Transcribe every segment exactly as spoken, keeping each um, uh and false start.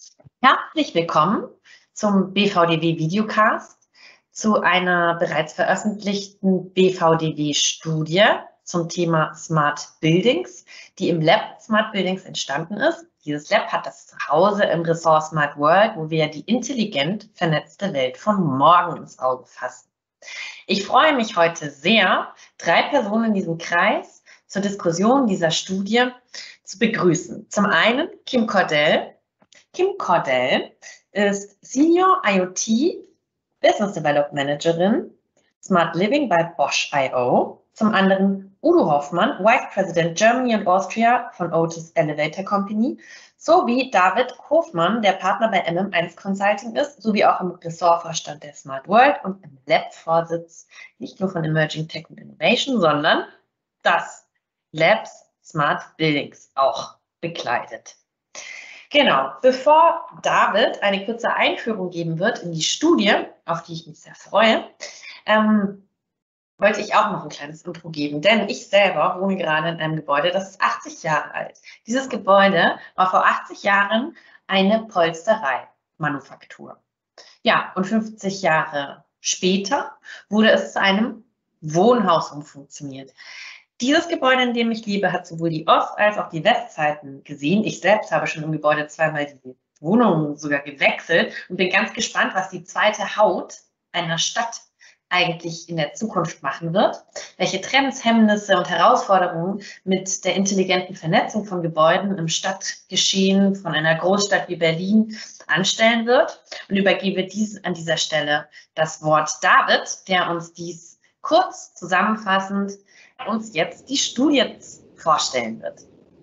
Herzlich willkommen zum B V D W-Videocast, zu einer bereits veröffentlichten B V D W-Studie zum Thema Smart Buildings, die im Lab Smart Buildings entstanden ist. Dieses Lab hat das Zuhause im Ressort Smart World, wo wir die intelligent vernetzte Welt von morgen ins Auge fassen. Ich freue mich heute sehr, drei Personen in diesem Kreis zur Diskussion dieser Studie zu begrüßen. Zum einen Kim Cordell. Kim Cordell ist Senior I O T Business Development Managerin, Smart Living bei Bosch Punkt I O. Zum anderen Udo Hoffmann, Vice President Germany und Austria von Otis Elevator Company, sowie David Hofmann, der Partner bei M M eins Consulting ist, sowie auch im Ressortvorstand der Smart World und im Lab-Vorsitz nicht nur von Emerging Tech und Innovation, sondern das Labs Smart Buildings auch bekleidet. Genau, bevor David eine kurze Einführung geben wird in die Studie, auf die ich mich sehr freue, ähm, wollte ich auch noch ein kleines Intro geben, denn ich selber wohne gerade in einem Gebäude, das ist achtzig Jahre alt. Dieses Gebäude war vor achtzig Jahren eine Polsterei-Manufaktur. Ja, und fünfzig Jahre später wurde es zu einem Wohnhaus umfunktioniert. Dieses Gebäude, in dem ich lebe, hat sowohl die Ost- als auch die Westseiten gesehen. Ich selbst habe schon im Gebäude zweimal die Wohnung sogar gewechselt und bin ganz gespannt, was die zweite Haut einer Stadt eigentlich in der Zukunft machen wird, welche Trends, Hemmnisse und Herausforderungen mit der intelligenten Vernetzung von Gebäuden im Stadtgeschehen von einer Großstadt wie Berlin anstellen wird, und übergebe dies an dieser Stelle das Wort David, der uns dies kurz zusammenfassend uns jetzt die Studie vorstellen wird.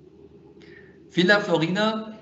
Vielen Dank, Florina.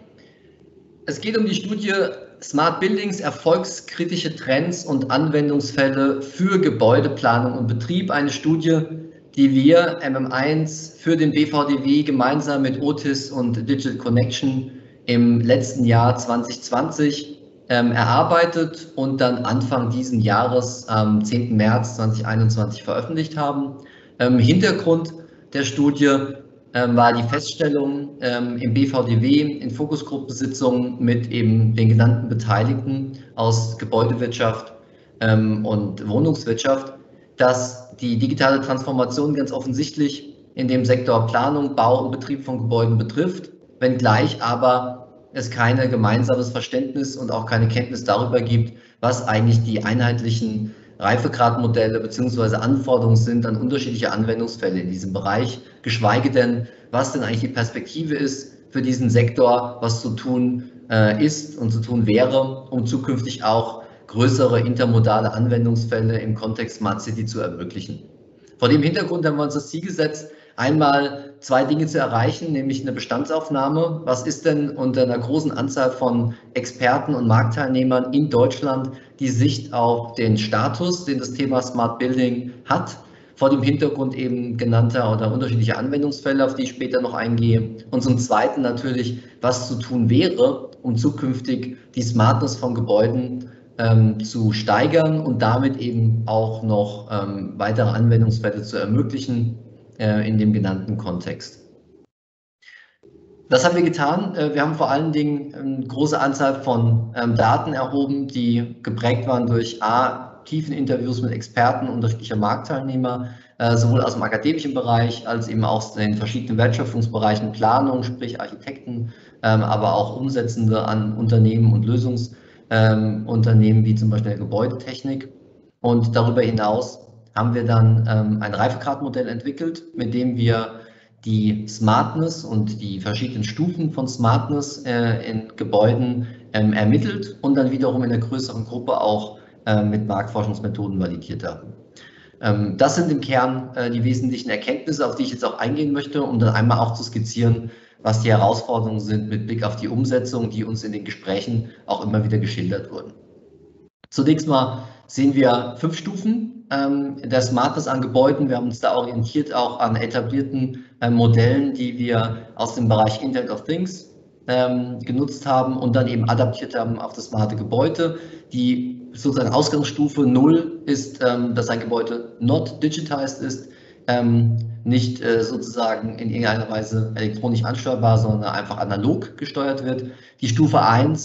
Es geht um die Studie Smart Buildings, erfolgskritische Trends und Anwendungsfälle für Gebäudeplanung und Betrieb. Eine Studie, die wir M M eins für den B V D W gemeinsam mit Otis und Digital Connection im letzten Jahr zwanzig zwanzig ähm, erarbeitet und dann Anfang diesen Jahres, am zehnten März zweitausendeinundzwanzig, veröffentlicht haben. Ähm, Hintergrund der Studie ähm, war die Feststellung ähm, im B V D W in Fokusgruppensitzungen mit eben den genannten Beteiligten aus Gebäudewirtschaft ähm, und Wohnungswirtschaft, dass die digitale Transformation ganz offensichtlich in dem Sektor Planung, Bau und Betrieb von Gebäuden betrifft, wenngleich aber es kein gemeinsames Verständnis und auch keine Kenntnis darüber gibt, was eigentlich die einheitlichen Reifegradmodelle bzw. Anforderungen sind an unterschiedliche Anwendungsfälle in diesem Bereich, geschweige denn, was denn eigentlich die Perspektive ist für diesen Sektor, was zu tun äh, ist und zu tun wäre, um zukünftig auch größere intermodale Anwendungsfälle im Kontext Smart City zu ermöglichen. Vor dem Hintergrund haben wir uns das Ziel gesetzt, einmal zwei Dinge zu erreichen, nämlich eine Bestandsaufnahme. Was ist denn unter einer großen Anzahl von Experten und Marktteilnehmern in Deutschland die Sicht auf den Status, den das Thema Smart Building hat, vor dem Hintergrund eben genannter oder unterschiedlicher Anwendungsfälle, auf die ich später noch eingehe. Und zum Zweiten natürlich, was zu tun wäre, um zukünftig die Smartness von Gebäuden ähm, zu steigern und damit eben auch noch ähm, weitere Anwendungsfälle zu ermöglichen äh, in dem genannten Kontext. Das haben wir getan. Wir haben vor allen Dingen eine große Anzahl von ähm, Daten erhoben, die geprägt waren durch A, tiefen Interviews mit Experten unterschiedlicher Marktteilnehmer, äh, sowohl aus dem akademischen Bereich als eben auch aus den verschiedenen Wertschöpfungsbereichen, Planung, sprich Architekten, ähm, aber auch Umsetzende an Unternehmen und Lösungsunternehmen, ähm, wie zum Beispiel der Gebäudetechnik. Und darüber hinaus haben wir dann ähm, ein Reifegradmodell entwickelt, mit dem wir die Smartness und die verschiedenen Stufen von Smartness äh, in Gebäuden ähm, ermittelt und dann wiederum in der größeren Gruppe auch äh, mit Marktforschungsmethoden validiert haben. Ähm, das sind im Kern äh, die wesentlichen Erkenntnisse, auf die ich jetzt auch eingehen möchte, um dann einmal auch zu skizzieren, was die Herausforderungen sind mit Blick auf die Umsetzung, die uns in den Gesprächen auch immer wieder geschildert wurden. Zunächst mal sehen wir fünf Stufen ähm, der Smartness an Gebäuden. Wir haben uns da orientiert auch an etablierten äh, Modellen, die wir aus dem Bereich Internet of Things ähm, genutzt haben und dann eben adaptiert haben auf das smarte Gebäude. Die sozusagen Ausgangsstufe null ist, ähm, dass ein Gebäude not digitized ist, ähm, nicht äh, sozusagen in irgendeiner Weise elektronisch ansteuerbar, sondern einfach analog gesteuert wird. Die Stufe eins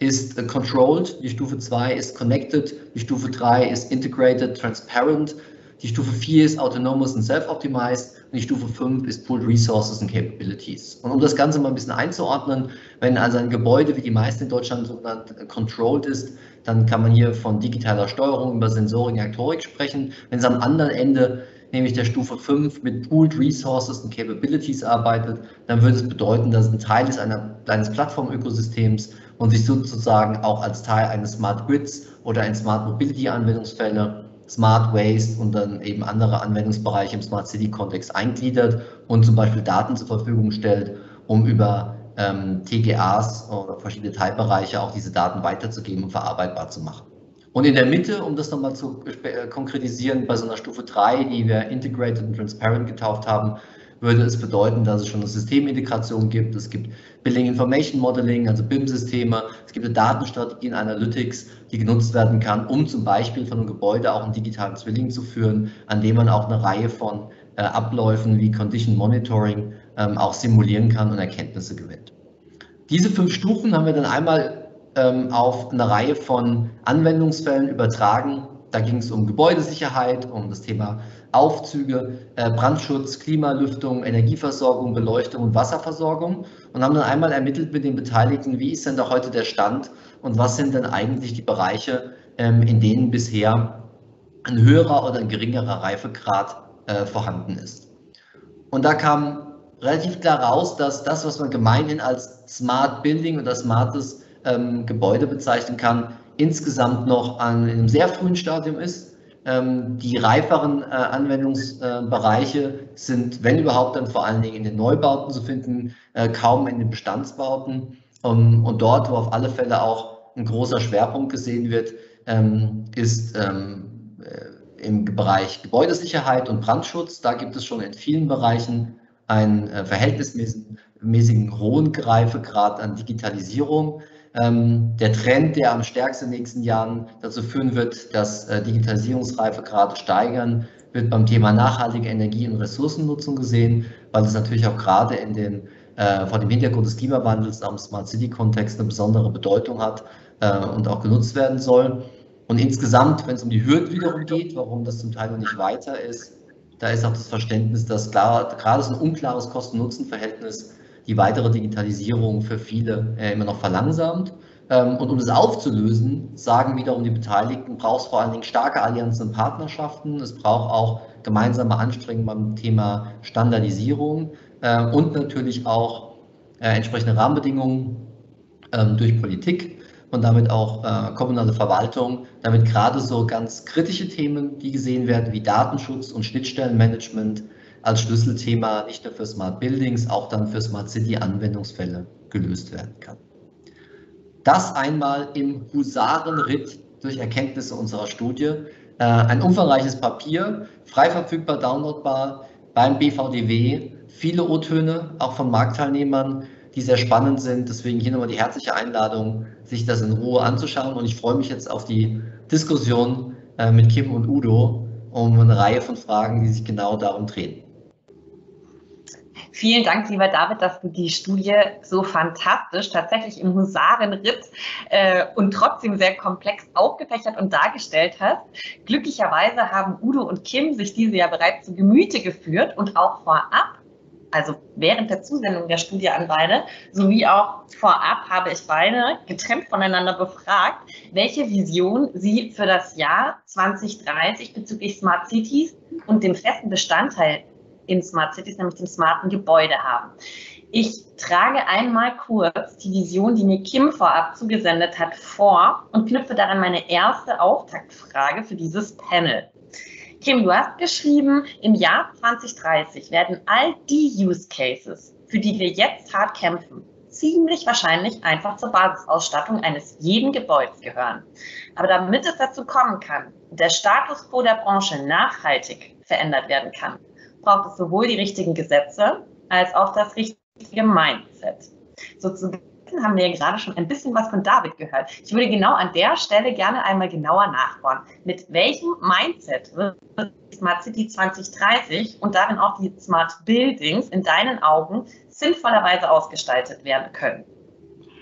ist äh, controlled, die Stufe zwei ist connected, die Stufe drei ist integrated, transparent, die Stufe vier ist autonomous und self-optimized und die Stufe fünf ist pooled resources and capabilities. Und um das Ganze mal ein bisschen einzuordnen, wenn also ein Gebäude wie die meisten in Deutschland sogenannt äh, controlled ist, dann kann man hier von digitaler Steuerung über Sensorik und Aktorik sprechen. Wenn es am anderen Ende, nämlich der Stufe fünf, mit Pooled Resources und Capabilities arbeitet, dann würde es bedeuten, dass es ein Teil ist einer, eines Plattformökosystems und sich sozusagen auch als Teil eines Smart Grids oder in Smart Mobility Anwendungsfälle, Smart Waste und dann eben andere Anwendungsbereiche im Smart City Kontext eingliedert und zum Beispiel Daten zur Verfügung stellt, um über ähm, T G As oder verschiedene Teilbereiche auch diese Daten weiterzugeben und verarbeitbar zu machen. Und in der Mitte, um das nochmal zu äh, konkretisieren, bei so einer Stufe drei, die wir Integrated und Transparent getauft haben, würde es bedeuten, dass es schon eine Systemintegration gibt. Es gibt Building Information Modeling, also B I M-Systeme. Es gibt eine Datenstrategie in Analytics, die genutzt werden kann, um zum Beispiel von einem Gebäude auch einen digitalen Zwilling zu führen, an dem man auch eine Reihe von äh, Abläufen wie Condition Monitoring ähm, auch simulieren kann und Erkenntnisse gewinnt. Diese fünf Stufen haben wir dann einmal ähm, auf eine Reihe von Anwendungsfällen übertragen. Da ging es um Gebäudesicherheit, um das Thema Aufzüge, äh, Brandschutz, Klimalüftung, Energieversorgung, Beleuchtung und Wasserversorgung und haben dann einmal ermittelt mit den Beteiligten, wie ist denn da heute der Stand und was sind denn eigentlich die Bereiche, ähm, in denen bisher ein höherer oder ein geringerer Reifegrad äh, vorhanden ist. Und da kam relativ klar raus, dass das, was man gemeinhin als Smart Building oder smartes ähm, Gebäude bezeichnen kann, insgesamt noch an einem sehr frühen Stadium ist. Ähm, die reiferen äh, Anwendungsbereiche äh, sind, wenn überhaupt, dann vor allen Dingen in den Neubauten zu finden, äh, kaum in den Bestandsbauten. Um, und dort, wo auf alle Fälle auch ein großer Schwerpunkt gesehen wird, ähm, ist ähm, äh, im Bereich Gebäudesicherheit und Brandschutz. Da gibt es schon in vielen Bereichen einen äh, verhältnismäßigen hohen Reifegrad an Digitalisierung. Ähm, der Trend, der am stärksten in den nächsten Jahren dazu führen wird, dass äh, Digitalisierungsreifegrade steigern, wird beim Thema nachhaltige Energie- und Ressourcennutzung gesehen, weil es natürlich auch gerade in den, äh, vor dem Hintergrund des Klimawandels am Smart City-Kontext eine besondere Bedeutung hat äh, und auch genutzt werden soll. Und insgesamt, wenn es um die Hürden wiederum geht, warum das zum Teil noch nicht weiter ist, da ist auch das Verständnis, dass klar, gerade so ein unklares Kosten-Nutzen-Verhältnis die weitere Digitalisierung für viele äh, immer noch verlangsamt. Ähm, und um das aufzulösen, sagen wiederum die Beteiligten, braucht es vor allen Dingen starke Allianzen und Partnerschaften. Es braucht auch gemeinsame Anstrengungen beim Thema Standardisierung äh, und natürlich auch äh, entsprechende Rahmenbedingungen äh, durch Politik und damit auch äh, kommunale Verwaltung, damit gerade so ganz kritische Themen, die gesehen werden, wie Datenschutz und Schnittstellenmanagement, als Schlüsselthema nicht nur für Smart Buildings, auch dann für Smart City Anwendungsfälle gelöst werden kann. Das einmal im Husarenritt durch Erkenntnisse unserer Studie. Äh, ein umfangreiches Papier, frei verfügbar, downloadbar beim B V D W, viele O-Töne, auch von Marktteilnehmern, die sehr spannend sind. Deswegen hier nochmal die herzliche Einladung, sich das in Ruhe anzuschauen. Und ich freue mich jetzt auf die Diskussion äh, mit Kim und Udo um eine Reihe von Fragen, die sich genau darum drehen. Vielen Dank, lieber David, dass du die Studie so fantastisch, tatsächlich im Husarenritt äh, und trotzdem sehr komplex aufgefächert und dargestellt hast. Glücklicherweise haben Udo und Kim sich diese ja bereits zu Gemüte geführt und auch vorab, also während der Zusendung der Studie an beide, sowie auch vorab habe ich beide getrennt voneinander befragt, welche Vision sie für das Jahr zwanzig dreißig bezüglich Smart Cities und dem festen Bestandteil in Smart Cities, nämlich dem smarten Gebäude haben. Ich trage einmal kurz die Vision, die mir Kim vorab zugesendet hat, vor und knüpfe daran meine erste Auftaktfrage für dieses Panel. Kim, du hast geschrieben, im Jahr zwanzig dreißig werden all die Use Cases, für die wir jetzt hart kämpfen, ziemlich wahrscheinlich einfach zur Basisausstattung eines jeden Gebäudes gehören. Aber damit es dazu kommen kann, der Status quo der Branche nachhaltig verändert werden kann, braucht es sowohl die richtigen Gesetze als auch das richtige Mindset. So zu Beginn haben wir ja gerade schon ein bisschen was von David gehört. Ich würde genau an der Stelle gerne einmal genauer nachbohren. Mit welchem Mindset wird Smart City zwanzig dreißig und darin auch die Smart Buildings in deinen Augen sinnvollerweise ausgestaltet werden können?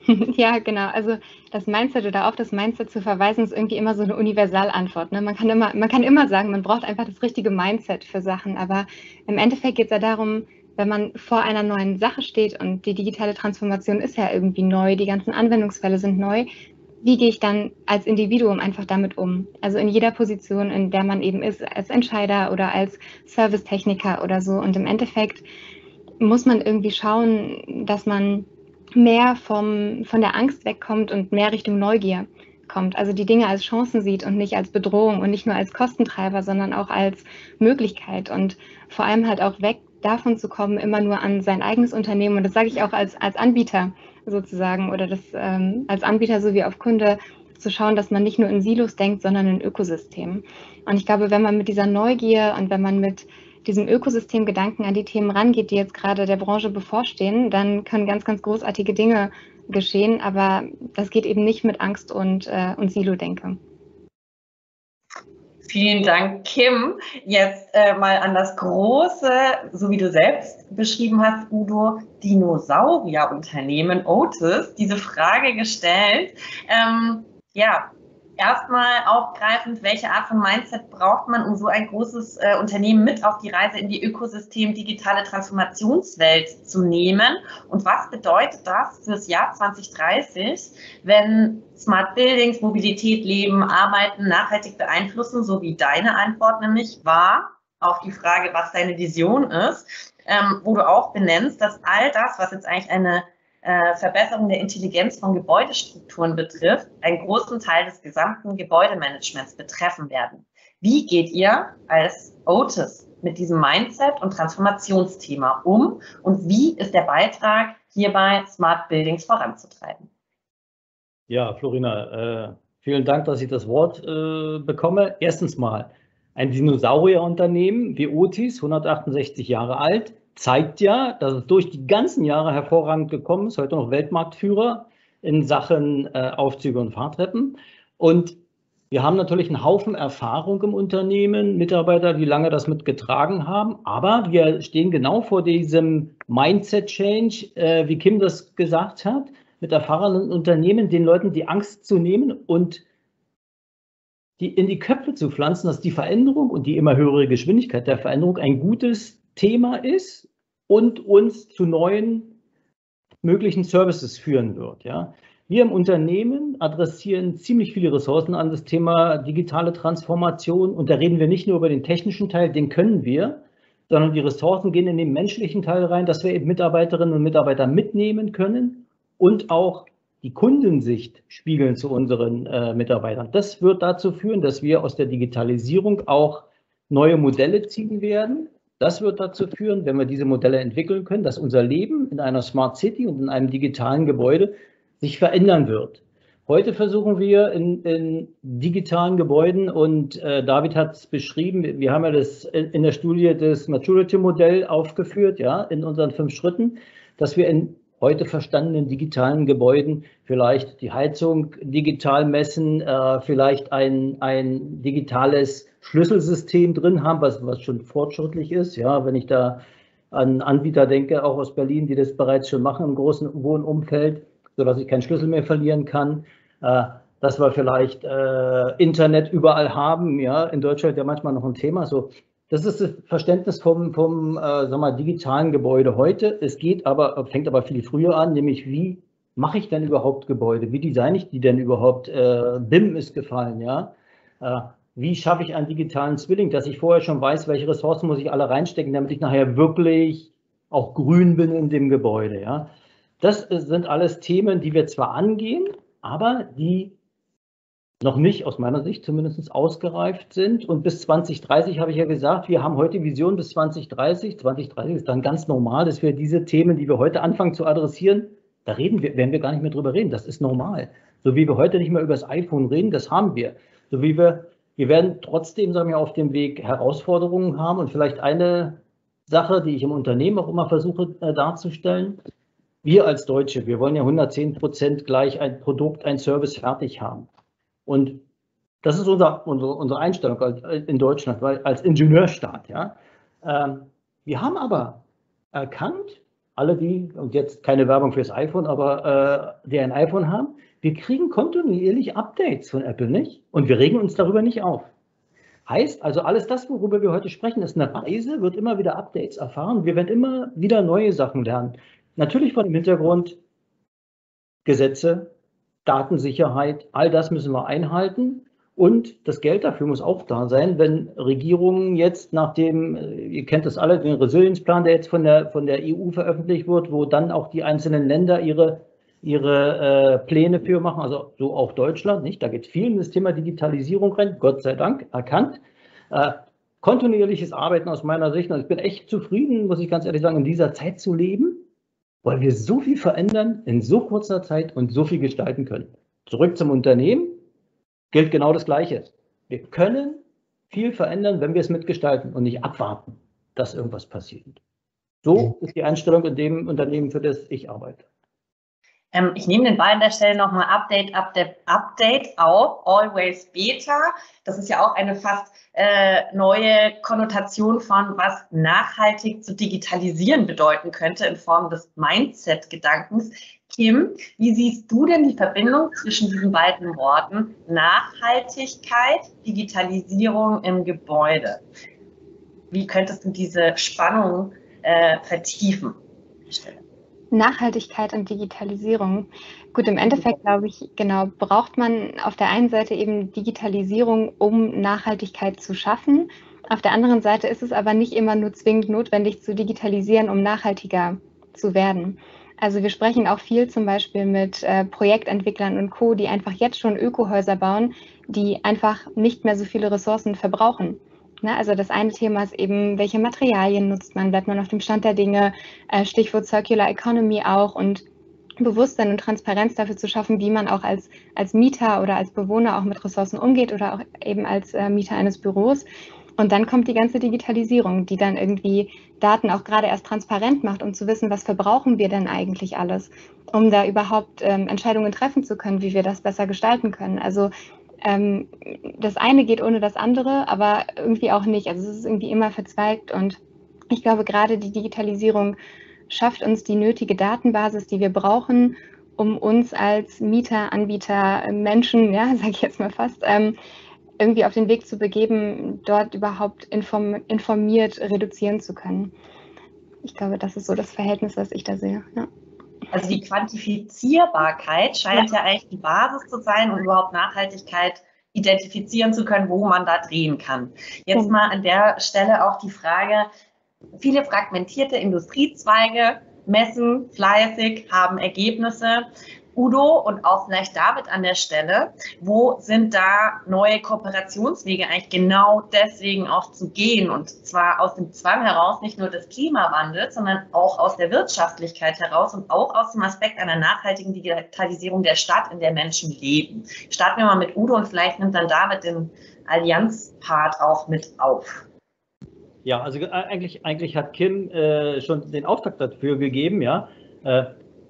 Ja, genau. Also das Mindset oder auf das Mindset zu verweisen, ist irgendwie immer so eine Universalantwort. Ne? Man kann immer, man kann immer sagen, man braucht einfach das richtige Mindset für Sachen. Aber im Endeffekt geht es ja darum, wenn man vor einer neuen Sache steht und die digitale Transformation ist ja irgendwie neu, die ganzen Anwendungsfälle sind neu, wie gehe ich dann als Individuum einfach damit um? Also in jeder Position, in der man eben ist, als Entscheider oder als Servicetechniker oder so. Und im Endeffekt muss man irgendwie schauen, dass man mehr vom, von der Angst wegkommt und mehr Richtung Neugier kommt. Also die Dinge als Chancen sieht und nicht als Bedrohung und nicht nur als Kostentreiber, sondern auch als Möglichkeit und vor allem halt auch weg davon zu kommen, immer nur an sein eigenes Unternehmen. Und das sage ich auch als, als Anbieter sozusagen oder das ähm, als Anbieter sowie auf Kunde zu schauen, dass man nicht nur in Silos denkt, sondern in Ökosystemen. Und ich glaube, wenn man mit dieser Neugier und wenn man mit diesem Ökosystemgedanken an die Themen rangeht, die jetzt gerade der Branche bevorstehen, dann können ganz, ganz großartige Dinge geschehen. Aber das geht eben nicht mit Angst und, äh, und Silo-Denke. Vielen Dank, Kim. Jetzt äh, mal an das große, so wie du selbst beschrieben hast, Udo, Dinosaurierunternehmen Otis, diese Frage gestellt. Ähm, ja, erstmal aufgreifend, welche Art von Mindset braucht man, um so ein großes äh, Unternehmen mit auf die Reise in die Ökosystem digitale Transformationswelt zu nehmen? Und was bedeutet das fürs Jahr zwanzig dreißig, wenn Smart Buildings, Mobilität, Leben, Arbeiten nachhaltig beeinflussen, so wie deine Antwort nämlich war auf die Frage, was deine Vision ist, ähm, wo du auch benennst, dass all das, was jetzt eigentlich eine äh, Verbesserung der Intelligenz von Gebäudestrukturen betrifft, einen großen Teil des gesamten Gebäudemanagements betreffen werden. Wie geht ihr als Otis mit diesem Mindset und Transformationsthema um und wie ist der Beitrag hierbei, Smart Buildings voranzutreiben? Ja, Florina, äh, vielen Dank, dass ich das Wort äh, bekomme. Erstens mal, ein Dinosaurierunternehmen wie Otis, hundertachtundsechzig Jahre alt, zeigt ja, dass es durch die ganzen Jahre hervorragend gekommen ist, heute noch Weltmarktführer in Sachen äh, Aufzüge und Fahrtreppen. Und wir haben natürlich einen Haufen Erfahrung im Unternehmen, Mitarbeiter, die lange das mitgetragen haben, aber wir stehen genau vor diesem Mindset-Change, äh, wie Kim das gesagt hat, mit erfahrenen Unternehmen, den Leuten die Angst zu nehmen und die in die Köpfe zu pflanzen, dass die Veränderung und die immer höhere Geschwindigkeit der Veränderung ein gutes Thema ist und uns zu neuen möglichen Services führen wird. Ja. Wir im Unternehmen adressieren ziemlich viele Ressourcen an das Thema digitale Transformation und da reden wir nicht nur über den technischen Teil, den können wir, sondern die Ressourcen gehen in den menschlichen Teil rein, dass wir eben Mitarbeiterinnen und Mitarbeiter mitnehmen können und auch die Kundensicht spiegeln zu unseren äh, Mitarbeitern. Das wird dazu führen, dass wir aus der Digitalisierung auch neue Modelle ziehen werden. Das wird dazu führen, wenn wir diese Modelle entwickeln können, dass unser Leben in einer Smart City und in einem digitalen Gebäude sich verändern wird. Heute versuchen wir in, in digitalen Gebäuden, und äh, David hat es beschrieben, wir haben ja das in der Studie das Maturity-Modell aufgeführt, ja, in unseren fünf Schritten, dass wir in heute verstandenen digitalen Gebäuden vielleicht die Heizung digital messen, äh, vielleicht ein, ein digitales Schlüsselsystem drin haben, was, was schon fortschrittlich ist. Ja, wenn ich da an Anbieter denke, auch aus Berlin, die das bereits schon machen im großen Wohnumfeld, sodass ich keinen Schlüssel mehr verlieren kann. Äh, dass wir vielleicht äh, Internet überall haben, ja, in Deutschland ja manchmal noch ein Thema. So, das ist das Verständnis vom, vom äh, sag mal, digitalen Gebäude heute. Es geht aber, fängt aber viel früher an, nämlich wie mache ich denn überhaupt Gebäude? Wie designe ich die denn überhaupt? Äh, B I M ist gefallen, ja. Äh, wie schaffe ich einen digitalen Zwilling, dass ich vorher schon weiß, welche Ressourcen muss ich alle reinstecken, damit ich nachher wirklich auch grün bin in dem Gebäude, ja. Das sind alles Themen, die wir zwar angehen, aber die noch nicht, aus meiner Sicht zumindest, ausgereift sind. Und bis zwanzig dreißig habe ich ja gesagt, wir haben heute Vision bis zwanzig dreißig. zwanzig dreißig ist dann ganz normal, dass wir diese Themen, die wir heute anfangen zu adressieren, da reden wir, werden wir gar nicht mehr drüber reden. Das ist normal. So wie wir heute nicht mehr über das iPhone reden, das haben wir. So wie wir, wir werden trotzdem, sagen wir, auf dem Weg Herausforderungen haben. Und vielleicht eine Sache, die ich im Unternehmen auch immer versuche äh, darzustellen. Wir als Deutsche, wir wollen ja hundertzehn Prozent gleich ein Produkt, ein Service fertig haben. Und das ist unser, unsere, unsere Einstellung in Deutschland, weil als Ingenieurstaat. Ja. Wir haben aber erkannt, alle die, und jetzt keine Werbung fürs iPhone, aber äh, die ein iPhone haben, wir kriegen kontinuierlich Updates von Apple, nicht? Und wir regen uns darüber nicht auf. Heißt also, alles das, worüber wir heute sprechen, ist eine Reise, wird immer wieder Updates erfahren. Wir werden immer wieder neue Sachen lernen. Natürlich vor dem Hintergrund Gesetze, Datensicherheit, all das müssen wir einhalten. Und das Geld dafür muss auch da sein, wenn Regierungen jetzt nach dem, ihr kennt das alle, den Resilienzplan, der jetzt von der, von der E U veröffentlicht wird, wo dann auch die einzelnen Länder ihre, ihre äh, Pläne für machen, also so auch Deutschland, nicht? Da geht viel in das Thema Digitalisierung rein, Gott sei Dank, erkannt. Äh, kontinuierliches Arbeiten aus meiner Sicht, und ich bin echt zufrieden, muss ich ganz ehrlich sagen, in dieser Zeit zu leben, weil wir so viel verändern in so kurzer Zeit und so viel gestalten können. Zurück zum Unternehmen. Gilt genau das Gleiche. Wir können viel verändern, wenn wir es mitgestalten und nicht abwarten, dass irgendwas passiert. So ist die Einstellung in dem Unternehmen, für das ich arbeite. Ähm, ich nehme den Ball an der Stelle nochmal Update, Update, Update auf, Always Beta. Das ist ja auch eine fast äh, neue Konnotation von, was nachhaltig zu digitalisieren bedeuten könnte in Form des Mindset-Gedankens. Kim, wie siehst du denn die Verbindung zwischen diesen beiden Worten Nachhaltigkeit, Digitalisierung im Gebäude? Wie könntest du diese Spannung äh, vertiefen? Nachhaltigkeit und Digitalisierung. Gut, im Endeffekt glaube ich, genau, braucht man auf der einen Seite eben Digitalisierung, um Nachhaltigkeit zu schaffen. Auf der anderen Seite ist es aber nicht immer nur zwingend notwendig zu digitalisieren, um nachhaltiger zu werden. Also wir sprechen auch viel zum Beispiel mit äh, Projektentwicklern und Co., die einfach jetzt schon Ökohäuser bauen, die einfach nicht mehr so viele Ressourcen verbrauchen. Ne? Also das eine Thema ist eben, welche Materialien nutzt man, bleibt man auf dem Stand der Dinge, äh, Stichwort Circular Economy auch, und Bewusstsein und Transparenz dafür zu schaffen, wie man auch als, als Mieter oder als Bewohner auch mit Ressourcen umgeht oder auch eben als äh, Mieter eines Büros. Und dann kommt die ganze Digitalisierung, die dann irgendwie Daten auch gerade erst transparent macht, um zu wissen, was verbrauchen wir denn eigentlich alles, um da überhaupt ähm, Entscheidungen treffen zu können, wie wir das besser gestalten können. Also ähm, das eine geht ohne das andere, aber irgendwie auch nicht. Also es ist irgendwie immer verzweigt, und ich glaube, gerade die Digitalisierung schafft uns die nötige Datenbasis, die wir brauchen, um uns als Mieter, Anbieter, Menschen, ja, sage ich jetzt mal fast, ähm, irgendwie auf den Weg zu begeben, dort überhaupt inform informiert reduzieren zu können. Ich glaube, das ist so das Verhältnis, was ich da sehe. Ja. Also die Quantifizierbarkeit scheint ja. ja eigentlich die Basis zu sein, um überhaupt Nachhaltigkeit identifizieren zu können, wo man da drehen kann. Jetzt mal an der Stelle auch die Frage, viele fragmentierte Industriezweige messen fleißig, haben Ergebnisse. Udo und auch vielleicht David an der Stelle, wo sind da neue Kooperationswege eigentlich genau deswegen auch zu gehen, und zwar aus dem Zwang heraus, nicht nur des Klimawandels, sondern auch aus der Wirtschaftlichkeit heraus und auch aus dem Aspekt einer nachhaltigen Digitalisierung der Stadt, in der Menschen leben. Starten wir mal mit Udo und vielleicht nimmt dann David den Allianz-Part auch mit auf. Ja, also eigentlich, eigentlich hat Kim äh, schon den Auftakt dafür gegeben, ja. Äh,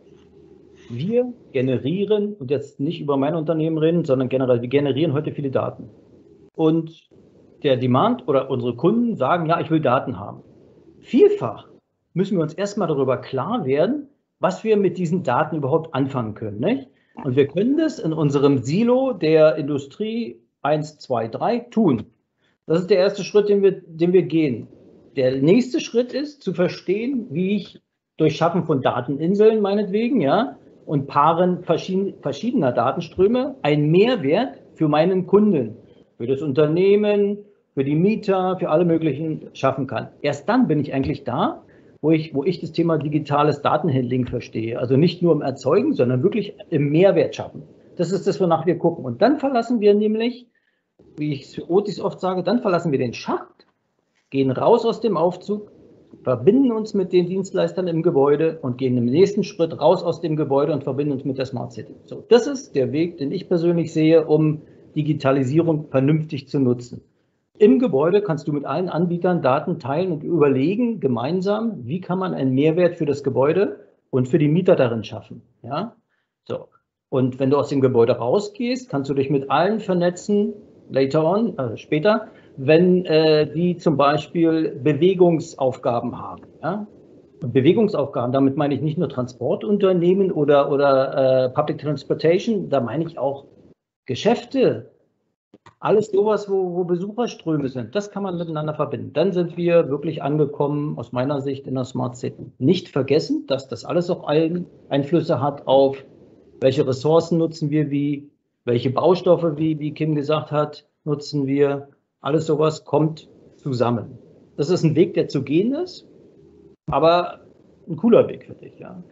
Wir generieren, und jetzt nicht über mein Unternehmen reden, sondern generell, wir generieren heute viele Daten. Und der Demand oder unsere Kunden sagen, ja, ich will Daten haben. Vielfach müssen wir uns erstmal darüber klar werden, was wir mit diesen Daten überhaupt anfangen können. Nicht? Und wir können das in unserem Silo der Industrie eins, zwei, drei tun. Das ist der erste Schritt, den wir, den wir gehen. Der nächste Schritt ist, zu verstehen, wie ich durch Schaffen von Dateninseln meinetwegen, ja, und Paaren verschiedener Datenströme einen Mehrwert für meinen Kunden, für das Unternehmen, für die Mieter, für alle möglichen schaffen kann. Erst dann bin ich eigentlich da, wo ich, wo ich das Thema digitales Datenhandling verstehe. Also nicht nur im Erzeugen, sondern wirklich im Mehrwert schaffen. Das ist das, wonach wir gucken. Und dann verlassen wir nämlich, wie ich es für Otis oft sage, dann verlassen wir den Schacht, gehen raus aus dem Aufzug, verbinden uns mit den Dienstleistern im Gebäude und gehen im nächsten Schritt raus aus dem Gebäude und verbinden uns mit der Smart City. So, das ist der Weg, den ich persönlich sehe, um Digitalisierung vernünftig zu nutzen. Im Gebäude kannst du mit allen Anbietern Daten teilen und überlegen gemeinsam, wie kann man einen Mehrwert für das Gebäude und für die Mieter darin schaffen. Ja? So. Und wenn du aus dem Gebäude rausgehst, kannst du dich mit allen vernetzen, later on, also später, wenn äh, die zum Beispiel Bewegungsaufgaben haben. Ja? Bewegungsaufgaben, damit meine ich nicht nur Transportunternehmen oder, oder äh, Public Transportation, da meine ich auch Geschäfte, alles sowas, wo, wo Besucherströme sind, das kann man miteinander verbinden. Dann sind wir wirklich angekommen, aus meiner Sicht, in der Smart City. Nicht vergessen, dass das alles auch Einflüsse hat auf, welche Ressourcen nutzen wir wie, welche Baustoffe, wie, wie Kim gesagt hat, nutzen wir. Alles sowas kommt zusammen. Das ist ein Weg, der zu gehen ist, aber ein cooler Weg für dich, ja.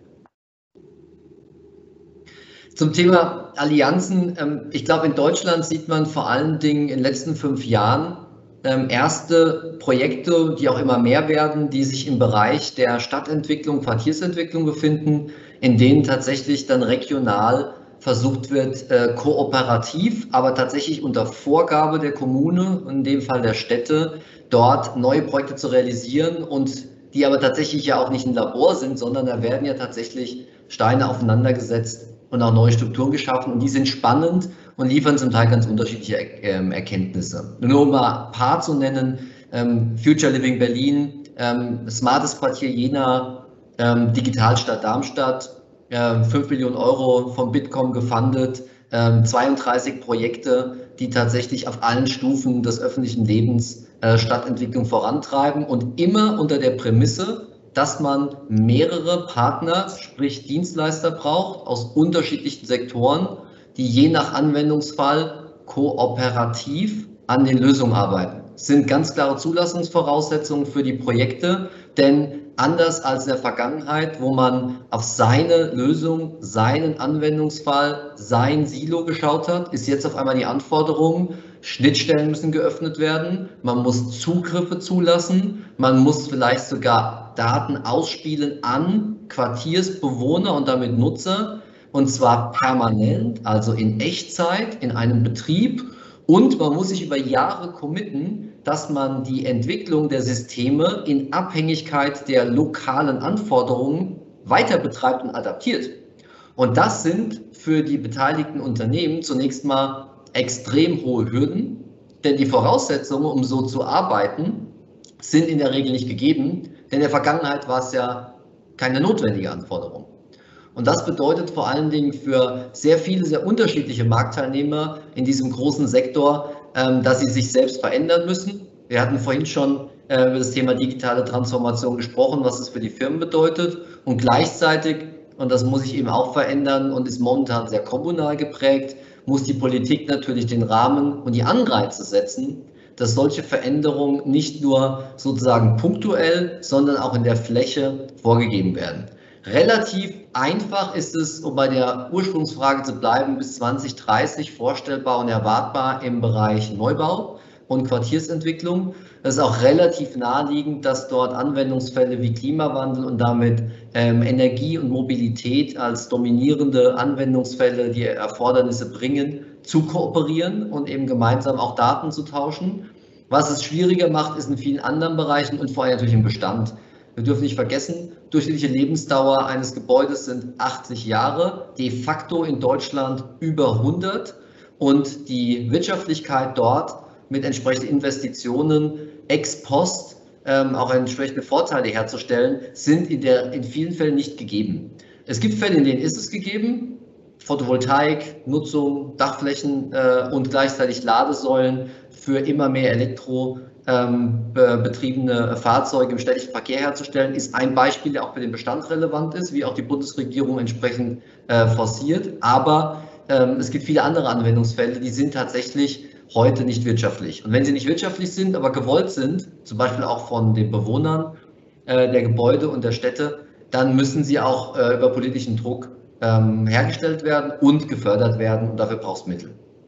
Zum Thema Allianzen, ähm, ich glaube, in Deutschland sieht man vor allen Dingen in den letzten fünf Jahren ähm, erste Projekte, die auch immer mehr werden, die sich im Bereich der Stadtentwicklung, Quartiersentwicklung befinden, in denen tatsächlich dann regional versucht wird, äh, kooperativ, aber tatsächlich unter Vorgabe der Kommune, in dem Fall der Städte, dort neue Projekte zu realisieren und die aber tatsächlich ja auch nicht ein Labor sind, sondern da werden ja tatsächlich Steine aufeinandergesetzt und auch neue Strukturen geschaffen und die sind spannend und liefern zum Teil ganz unterschiedliche ähm, Erkenntnisse. Nur um mal ein paar zu nennen, ähm, Future Living Berlin, ähm, Smartes Quartier Jena, ähm, Digitalstadt Darmstadt, äh, fünf Millionen Euro vom Bitkom gefundet, äh, zweiunddreißig Projekte, die tatsächlich auf allen Stufen des öffentlichen Lebens äh, Stadtentwicklung vorantreiben und immer unter der Prämisse, dass man mehrere Partner, sprich Dienstleister braucht aus unterschiedlichen Sektoren, die je nach Anwendungsfall kooperativ an den Lösungen arbeiten. Das sind ganz klare Zulassungsvoraussetzungen für die Projekte, denn anders als in der Vergangenheit, wo man auf seine Lösung, seinen Anwendungsfall, sein Silo geschaut hat, ist jetzt auf einmal die Anforderung, Schnittstellen müssen geöffnet werden, man muss Zugriffe zulassen, man muss vielleicht sogar Daten ausspielen an Quartiersbewohner und damit Nutzer, und zwar permanent, also in Echtzeit, in einem Betrieb, und man muss sich über Jahre committen, dass man die Entwicklung der Systeme in Abhängigkeit der lokalen Anforderungen weiter betreibt und adaptiert. Und das sind für die beteiligten Unternehmen zunächst mal extrem hohe Hürden, denn die Voraussetzungen, um so zu arbeiten, sind in der Regel nicht gegeben, denn in der Vergangenheit war es ja keine notwendige Anforderung. Und das bedeutet vor allen Dingen für sehr viele, sehr unterschiedliche Marktteilnehmer in diesem großen Sektor, dass sie sich selbst verändern müssen. Wir hatten vorhin schon über das Thema digitale Transformation gesprochen, was es für die Firmen bedeutet. Und gleichzeitig, und das muss sich eben auch verändern und ist momentan sehr kommunal geprägt, muss die Politik natürlich den Rahmen und die Anreize setzen, dass solche Veränderungen nicht nur sozusagen punktuell, sondern auch in der Fläche vorgegeben werden. Relativ einfach ist es, um bei der Ursprungsfrage zu bleiben, bis zwanzig dreißig vorstellbar und erwartbar im Bereich Neubau und Quartiersentwicklung. Es ist auch relativ naheliegend, dass dort Anwendungsfälle wie Klimawandel und damit ähm, Energie und Mobilität als dominierende Anwendungsfälle, die Erfordernisse bringen, zu kooperieren und eben gemeinsam auch Daten zu tauschen. Was es schwieriger macht, ist in vielen anderen Bereichen und vor allem natürlich im Bestand. Wir dürfen nicht vergessen, durchschnittliche Lebensdauer eines Gebäudes sind achtzig Jahre, de facto in Deutschland über hundert und die Wirtschaftlichkeit dort mit entsprechenden Investitionen ex post ähm, auch entsprechende Vorteile herzustellen, sind in, der, in vielen Fällen nicht gegeben. Es gibt Fälle, in denen ist es gegeben, Photovoltaik, Nutzung, Dachflächen äh, und gleichzeitig Ladesäulen für immer mehr Elektro Ähm, betriebene Fahrzeuge im städtischen Verkehr herzustellen, ist ein Beispiel, der auch für den Bestand relevant ist, wie auch die Bundesregierung entsprechend äh, forciert. Aber ähm, es gibt viele andere Anwendungsfälle, die sind tatsächlich heute nicht wirtschaftlich. Und wenn sie nicht wirtschaftlich sind, aber gewollt sind, zum Beispiel auch von den Bewohnern äh, der Gebäude und der Städte, dann müssen sie auch äh, über politischen Druck ähm, hergestellt werden und gefördert werden. Und dafür brauchst du Mittel.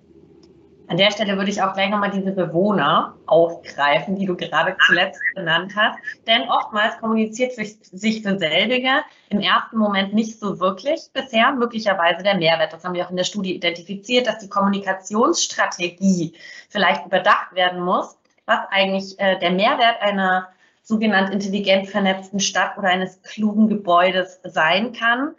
An der Stelle würde ich auch gleich nochmal diese Bewohner aufgreifen, die du gerade zuletzt genannt hast. Denn oftmals kommuniziert sich für selbige im ersten Moment nicht so wirklich bisher möglicherweise der Mehrwert. Das haben wir auch in der Studie identifiziert, dass die Kommunikationsstrategie vielleicht überdacht werden muss, was eigentlich äh, der Mehrwert einer sogenannt intelligent vernetzten Stadt oder eines klugen Gebäudes sein kann.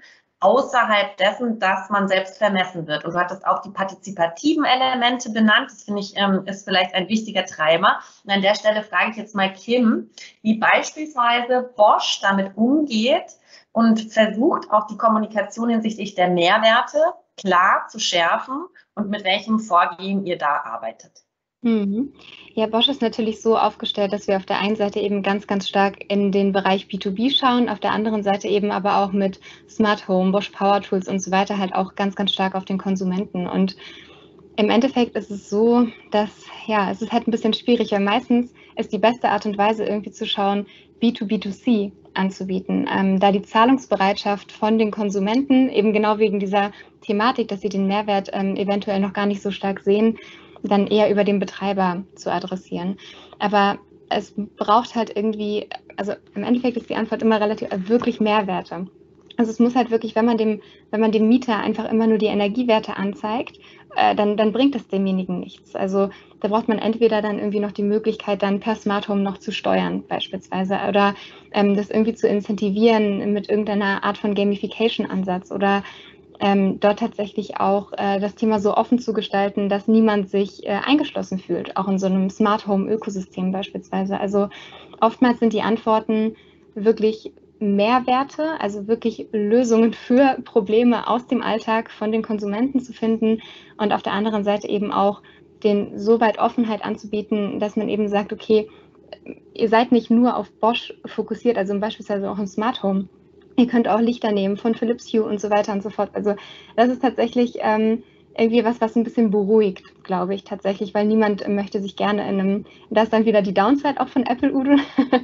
außerhalb dessen, dass man selbst vermessen wird. Und du hattest auch die partizipativen Elemente benannt. Das finde ich, ähm, ist vielleicht ein wichtiger Treiber. Und an der Stelle frage ich jetzt mal Kim, wie beispielsweise Bosch damit umgeht und versucht, auch die Kommunikation hinsichtlich der Mehrwerte klar zu schärfen und mit welchem Vorgehen ihr da arbeitet. Mhm. Ja, Bosch ist natürlich so aufgestellt, dass wir auf der einen Seite eben ganz, ganz stark in den Bereich B zwei B schauen, auf der anderen Seite eben aber auch mit Smart Home, Bosch Power Tools und so weiter halt auch ganz, ganz stark auf den Konsumenten. Und im Endeffekt ist es so, dass, ja, es ist halt ein bisschen schwierig, weil meistens ist die beste Art und Weise irgendwie zu schauen, B zwei B zwei C anzubieten, ähm, da die Zahlungsbereitschaft von den Konsumenten eben genau wegen dieser Thematik, dass sie den Mehrwert ähm, eventuell noch gar nicht so stark sehen, dann eher über den Betreiber zu adressieren. Aber es braucht halt irgendwie, also im Endeffekt ist die Antwort immer relativ, also wirklich Mehrwerte. Also es muss halt wirklich, wenn man dem, wenn man dem Mieter einfach immer nur die Energiewerte anzeigt, äh, dann, dann bringt das demjenigen nichts. Also da braucht man entweder dann irgendwie noch die Möglichkeit, dann per Smart Home noch zu steuern beispielsweise oder ähm, das irgendwie zu incentivieren mit irgendeiner Art von Gamification-Ansatz oder Ähm, dort tatsächlich auch äh, das Thema so offen zu gestalten, dass niemand sich äh, eingeschlossen fühlt, auch in so einem Smart Home Ökosystem beispielsweise. Also oftmals sind die Antworten wirklich Mehrwerte, also wirklich Lösungen für Probleme aus dem Alltag von den Konsumenten zu finden und auf der anderen Seite eben auch den so weit Offenheit anzubieten, dass man eben sagt, okay, ihr seid nicht nur auf Bosch fokussiert, also beispielsweise auch im Smart Home. Ihr könnt auch Lichter nehmen von Philips Hue und so weiter und so fort. Also das ist tatsächlich ähm, irgendwie was, was ein bisschen beruhigt, glaube ich, tatsächlich, weil niemand möchte sich gerne in einem, das ist dann wieder die Downside auch von Apple, Udo,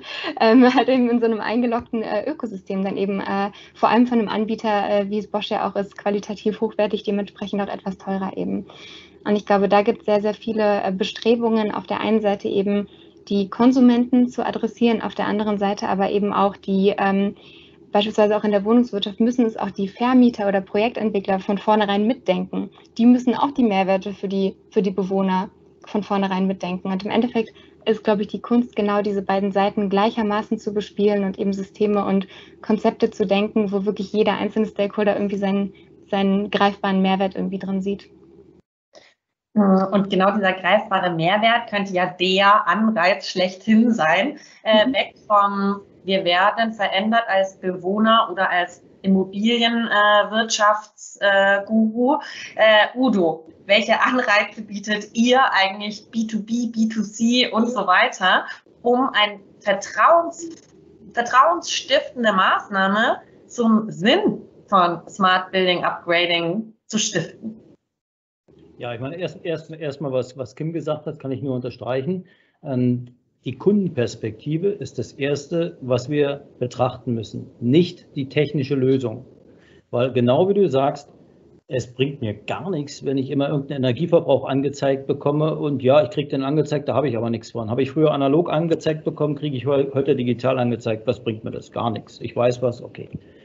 ähm, halt eben in so einem eingeloggten äh, Ökosystem dann eben, äh, vor allem von einem Anbieter, äh, wie es Bosch ja auch ist, qualitativ hochwertig, dementsprechend auch etwas teurer eben. Und ich glaube, da gibt es sehr, sehr viele äh, Bestrebungen, auf der einen Seite eben die Konsumenten zu adressieren, auf der anderen Seite aber eben auch die ähm, beispielsweise auch in der Wohnungswirtschaft müssen es auch die Vermieter oder Projektentwickler von vornherein mitdenken. Die müssen auch die Mehrwerte für die, für die Bewohner von vornherein mitdenken. Und im Endeffekt ist, glaube ich, die Kunst, genau diese beiden Seiten gleichermaßen zu bespielen und eben Systeme und Konzepte zu denken, wo wirklich jeder einzelne Stakeholder irgendwie seinen, seinen greifbaren Mehrwert irgendwie drin sieht. Und genau dieser greifbare Mehrwert könnte ja der Anreiz schlechthin sein, äh, mhm. weg vom wir werden verändert als Bewohner oder als Immobilienwirtschaftsguru. Äh, äh, Udo, welche Anreize bietet ihr eigentlich B zwei B, B zwei C und so weiter, um eine Vertrauens, vertrauensstiftende Maßnahme zum Sinn von Smart Building Upgrading zu stiften? Ja, ich meine, erst, erst, erst mal, was, was Kim gesagt hat, kann ich nur unterstreichen. Ähm, Die Kundenperspektive ist das Erste, was wir betrachten müssen, nicht die technische Lösung. Weil genau wie du sagst, es bringt mir gar nichts, wenn ich immer irgendeinen Energieverbrauch angezeigt bekomme und ja, ich kriege den angezeigt, da habe ich aber nichts von. Habe ich früher analog angezeigt bekommen, kriege ich heute digital angezeigt. Was bringt mir das? Gar nichts. Ich weiß was, okay.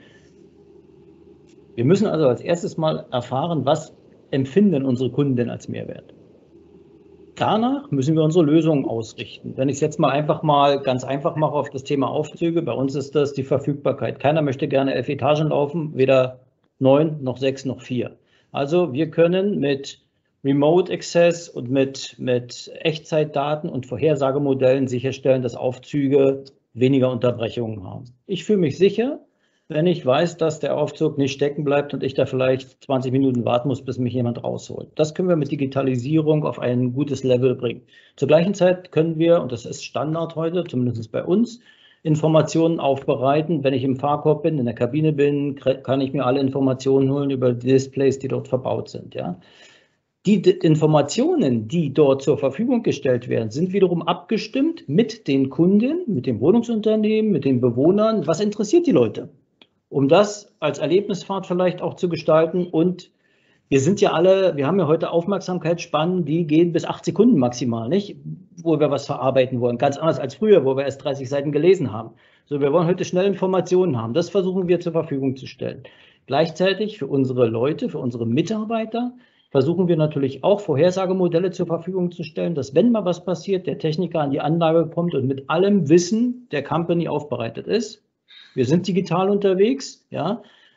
Wir müssen also als erstes mal erfahren, was empfinden unsere Kunden denn als Mehrwert. Danach müssen wir unsere Lösungen ausrichten. Wenn ich es jetzt mal einfach mal ganz einfach mache auf das Thema Aufzüge, bei uns ist das die Verfügbarkeit. Keiner möchte gerne elf Etagen laufen, weder neun noch sechs noch vier. Also wir können mit Remote Access und mit, mit Echtzeitdaten und Vorhersagemodellen sicherstellen, dass Aufzüge weniger Unterbrechungen haben. Ich fühle mich sicher, wenn ich weiß, dass der Aufzug nicht stecken bleibt und ich da vielleicht zwanzig Minuten warten muss, bis mich jemand rausholt. Das können wir mit Digitalisierung auf ein gutes Level bringen. Zur gleichen Zeit können wir, und das ist Standard heute, zumindest bei uns, Informationen aufbereiten. Wenn ich im Fahrkorb bin, in der Kabine bin, kann ich mir alle Informationen holen über die Displays, die dort verbaut sind. Ja. Die Informationen, die dort zur Verfügung gestellt werden, sind wiederum abgestimmt mit den Kunden, mit dem Wohnungsunternehmen, mit den Bewohnern. Was interessiert die Leute? Um das als Erlebnisfahrt vielleicht auch zu gestalten. Und wir sind ja alle, wir haben ja heute Aufmerksamkeitsspannen, die gehen bis acht Sekunden maximal, nicht? Wo wir was verarbeiten wollen. Ganz anders als früher, wo wir erst dreißig Seiten gelesen haben. So, wir wollen heute schnell Informationen haben. Das versuchen wir zur Verfügung zu stellen. Gleichzeitig für unsere Leute, für unsere Mitarbeiter versuchen wir natürlich auch Vorhersagemodelle zur Verfügung zu stellen, dass wenn mal was passiert, der Techniker an die Anlage kommt und mit allem Wissen der Company aufbereitet ist. Wir sind digital unterwegs, ja.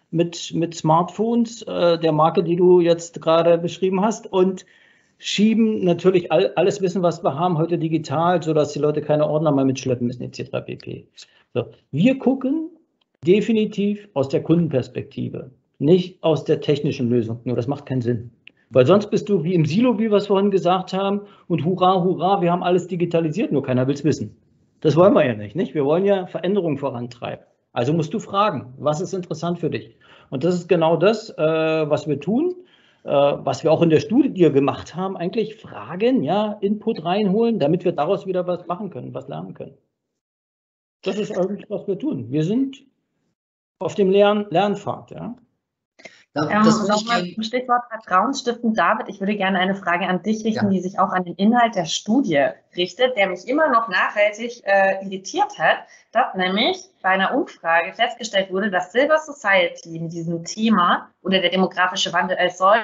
mit, mit Smartphones, äh, der Marke, die du jetzt gerade beschrieben hast, und schieben natürlich all, alles Wissen, was wir haben, heute digital, sodass die Leute keine Ordner mehr mitschleppen müssen, et cetera pp. So, wir gucken definitiv aus der Kundenperspektive, nicht aus der technischen Lösung. Nur das macht keinen Sinn. Weil sonst bist du wie im Silo, wie wir es vorhin gesagt haben, und hurra, hurra, wir haben alles digitalisiert, nur keiner will es wissen. Das wollen wir ja nicht, nicht? Wir wollen ja Veränderungen vorantreiben. Also musst du fragen, was ist interessant für dich? Und das ist genau das, äh, was wir tun, äh, was wir auch in der Studie gemacht haben, eigentlich fragen, ja, Input reinholen, damit wir daraus wieder was machen können, was lernen können. Das ist eigentlich, was wir tun. Wir sind auf dem Lern Lernpfad, ja. Ähm, Nochmal zum Stichwort Vertrauensstiften, David, ich würde gerne eine Frage an dich richten, ja, die sich auch an den Inhalt der Studie richtet, der mich immer noch nachhaltig äh, irritiert hat, dass nämlich bei einer Umfrage festgestellt wurde, dass Silver Society in diesem Thema oder der demografische Wandel als solcher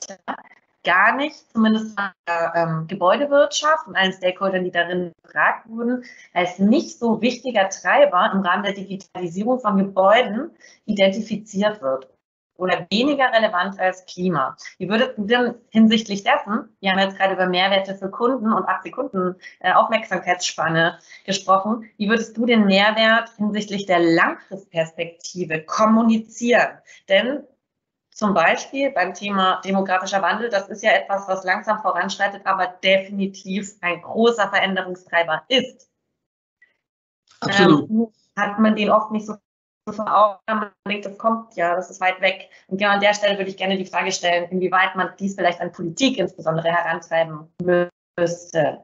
gar nicht, zumindest von der ähm, Gebäudewirtschaft und allen Stakeholdern, die darin befragt wurden, als nicht so wichtiger Treiber im Rahmen der Digitalisierung von Gebäuden identifiziert wird oder weniger relevant als Klima. Wie würdest du denn hinsichtlich dessen, wir haben jetzt gerade über Mehrwerte für Kunden und acht Sekunden äh, Aufmerksamkeitsspanne gesprochen, wie würdest du den Mehrwert hinsichtlich der Langfristperspektive kommunizieren? Denn zum Beispiel beim Thema demografischer Wandel, das ist ja etwas, was langsam voranschreitet, aber definitiv ein großer Veränderungstreiber ist. Absolut. Ähm, hat man den oft nicht so vor Augen, man denkt, das kommt ja, das ist weit weg. Und genau an der Stelle würde ich gerne die Frage stellen, inwieweit man dies vielleicht an Politik insbesondere herantreiben müsste.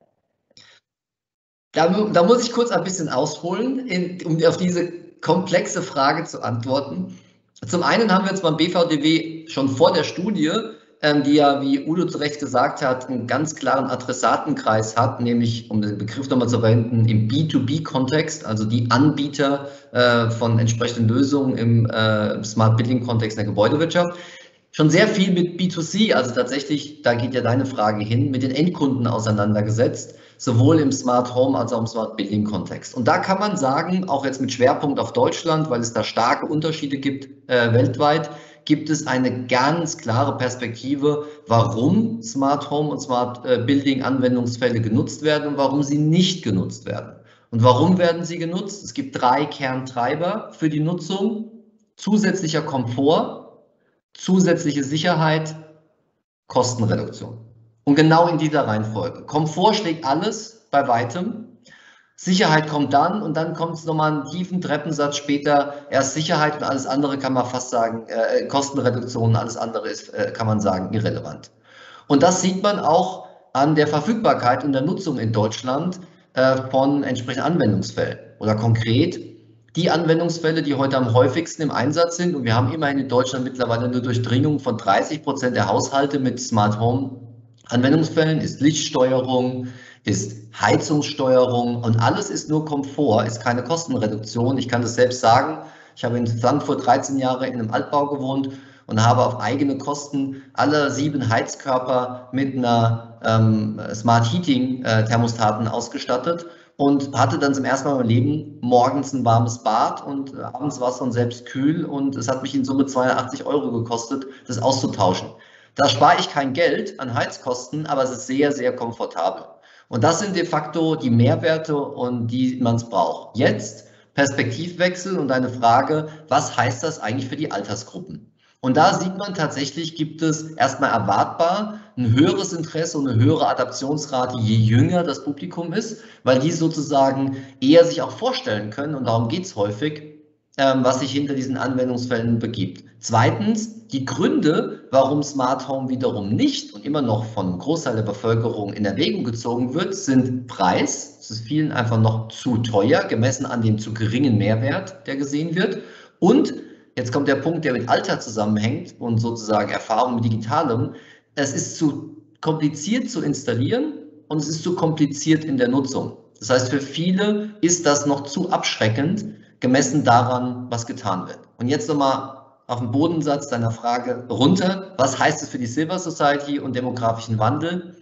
Da, da muss ich kurz ein bisschen ausholen, in, um auf diese komplexe Frage zu antworten. Zum einen haben wir jetzt beim B V D W schon vor der Studie, ähm, die ja, wie Udo zu Recht gesagt hat, einen ganz klaren Adressatenkreis hat, nämlich, um den Begriff nochmal zu verwenden, im B zwei B Kontext, also die Anbieter äh, von entsprechenden Lösungen im äh, Smart Building Kontext der Gebäudewirtschaft. Schon sehr viel mit B zwei C, also tatsächlich, da geht ja deine Frage hin, mit den Endkunden auseinandergesetzt, sowohl im Smart Home als auch im Smart Building Kontext. Und da kann man sagen, auch jetzt mit Schwerpunkt auf Deutschland, weil es da starke Unterschiede gibt äh, weltweit, gibt es eine ganz klare Perspektive, warum Smart Home und Smart Building Anwendungsfälle genutzt werden und warum sie nicht genutzt werden. Und warum werden sie genutzt? Es gibt drei Kerntreiber für die Nutzung: zusätzlicher Komfort, zusätzliche Sicherheit, Kostenreduktion. Und genau in dieser Reihenfolge. Komfort schlägt alles bei weitem. Sicherheit kommt dann und dann kommt es nochmal einen tiefen Treppensatz später. Erst Sicherheit und alles andere kann man fast sagen, äh, Kostenreduktion, alles andere ist, äh, kann man sagen, irrelevant. Und das sieht man auch an der Verfügbarkeit und der Nutzung in Deutschland äh, von entsprechenden Anwendungsfällen. Oder konkret die Anwendungsfälle, die heute am häufigsten im Einsatz sind. Und wir haben immerhin in Deutschland mittlerweile eine Durchdringung von dreißig Prozent der Haushalte mit Smart Home Anwendungsfällen, ist Lichtsteuerung, ist Heizungssteuerung und alles ist nur Komfort, ist keine Kostenreduktion. Ich kann das selbst sagen. Ich habe in Frankfurt dreizehn Jahre in einem Altbau gewohnt und habe auf eigene Kosten alle sieben Heizkörper mit einer ähm, Smart Heating äh, Thermostaten ausgestattet und hatte dann zum ersten Mal in meinem Leben morgens ein warmes Bad und äh, abends war es dann selbst kühl und es hat mich in Summe zweihundertachtzig Euro gekostet, das auszutauschen. Da spare ich kein Geld an Heizkosten, aber es ist sehr, sehr komfortabel. Und das sind de facto die Mehrwerte, und die man es braucht. Jetzt Perspektivwechsel und eine Frage, was heißt das eigentlich für die Altersgruppen? Und da sieht man tatsächlich, gibt es erstmal erwartbar ein höheres Interesse und eine höhere Adaptionsrate, je jünger das Publikum ist, weil die sozusagen eher sich auch vorstellen können, und darum geht es häufig, was sich hinter diesen Anwendungsfällen begibt. Zweitens, die Gründe, warum Smart Home wiederum nicht und immer noch von einem Großteil der Bevölkerung in Erwägung gezogen wird, sind Preis. Es ist vielen einfach noch zu teuer, gemessen an dem zu geringen Mehrwert, der gesehen wird. Und jetzt kommt der Punkt, der mit Alter zusammenhängt und sozusagen Erfahrung mit Digitalem. Es ist zu kompliziert zu installieren und es ist zu kompliziert in der Nutzung. Das heißt, für viele ist das noch zu abschreckend, gemessen daran, was getan wird. Und jetzt nochmal auf den Bodensatz deiner Frage runter. Was heißt es für die Silver Society und demografischen Wandel?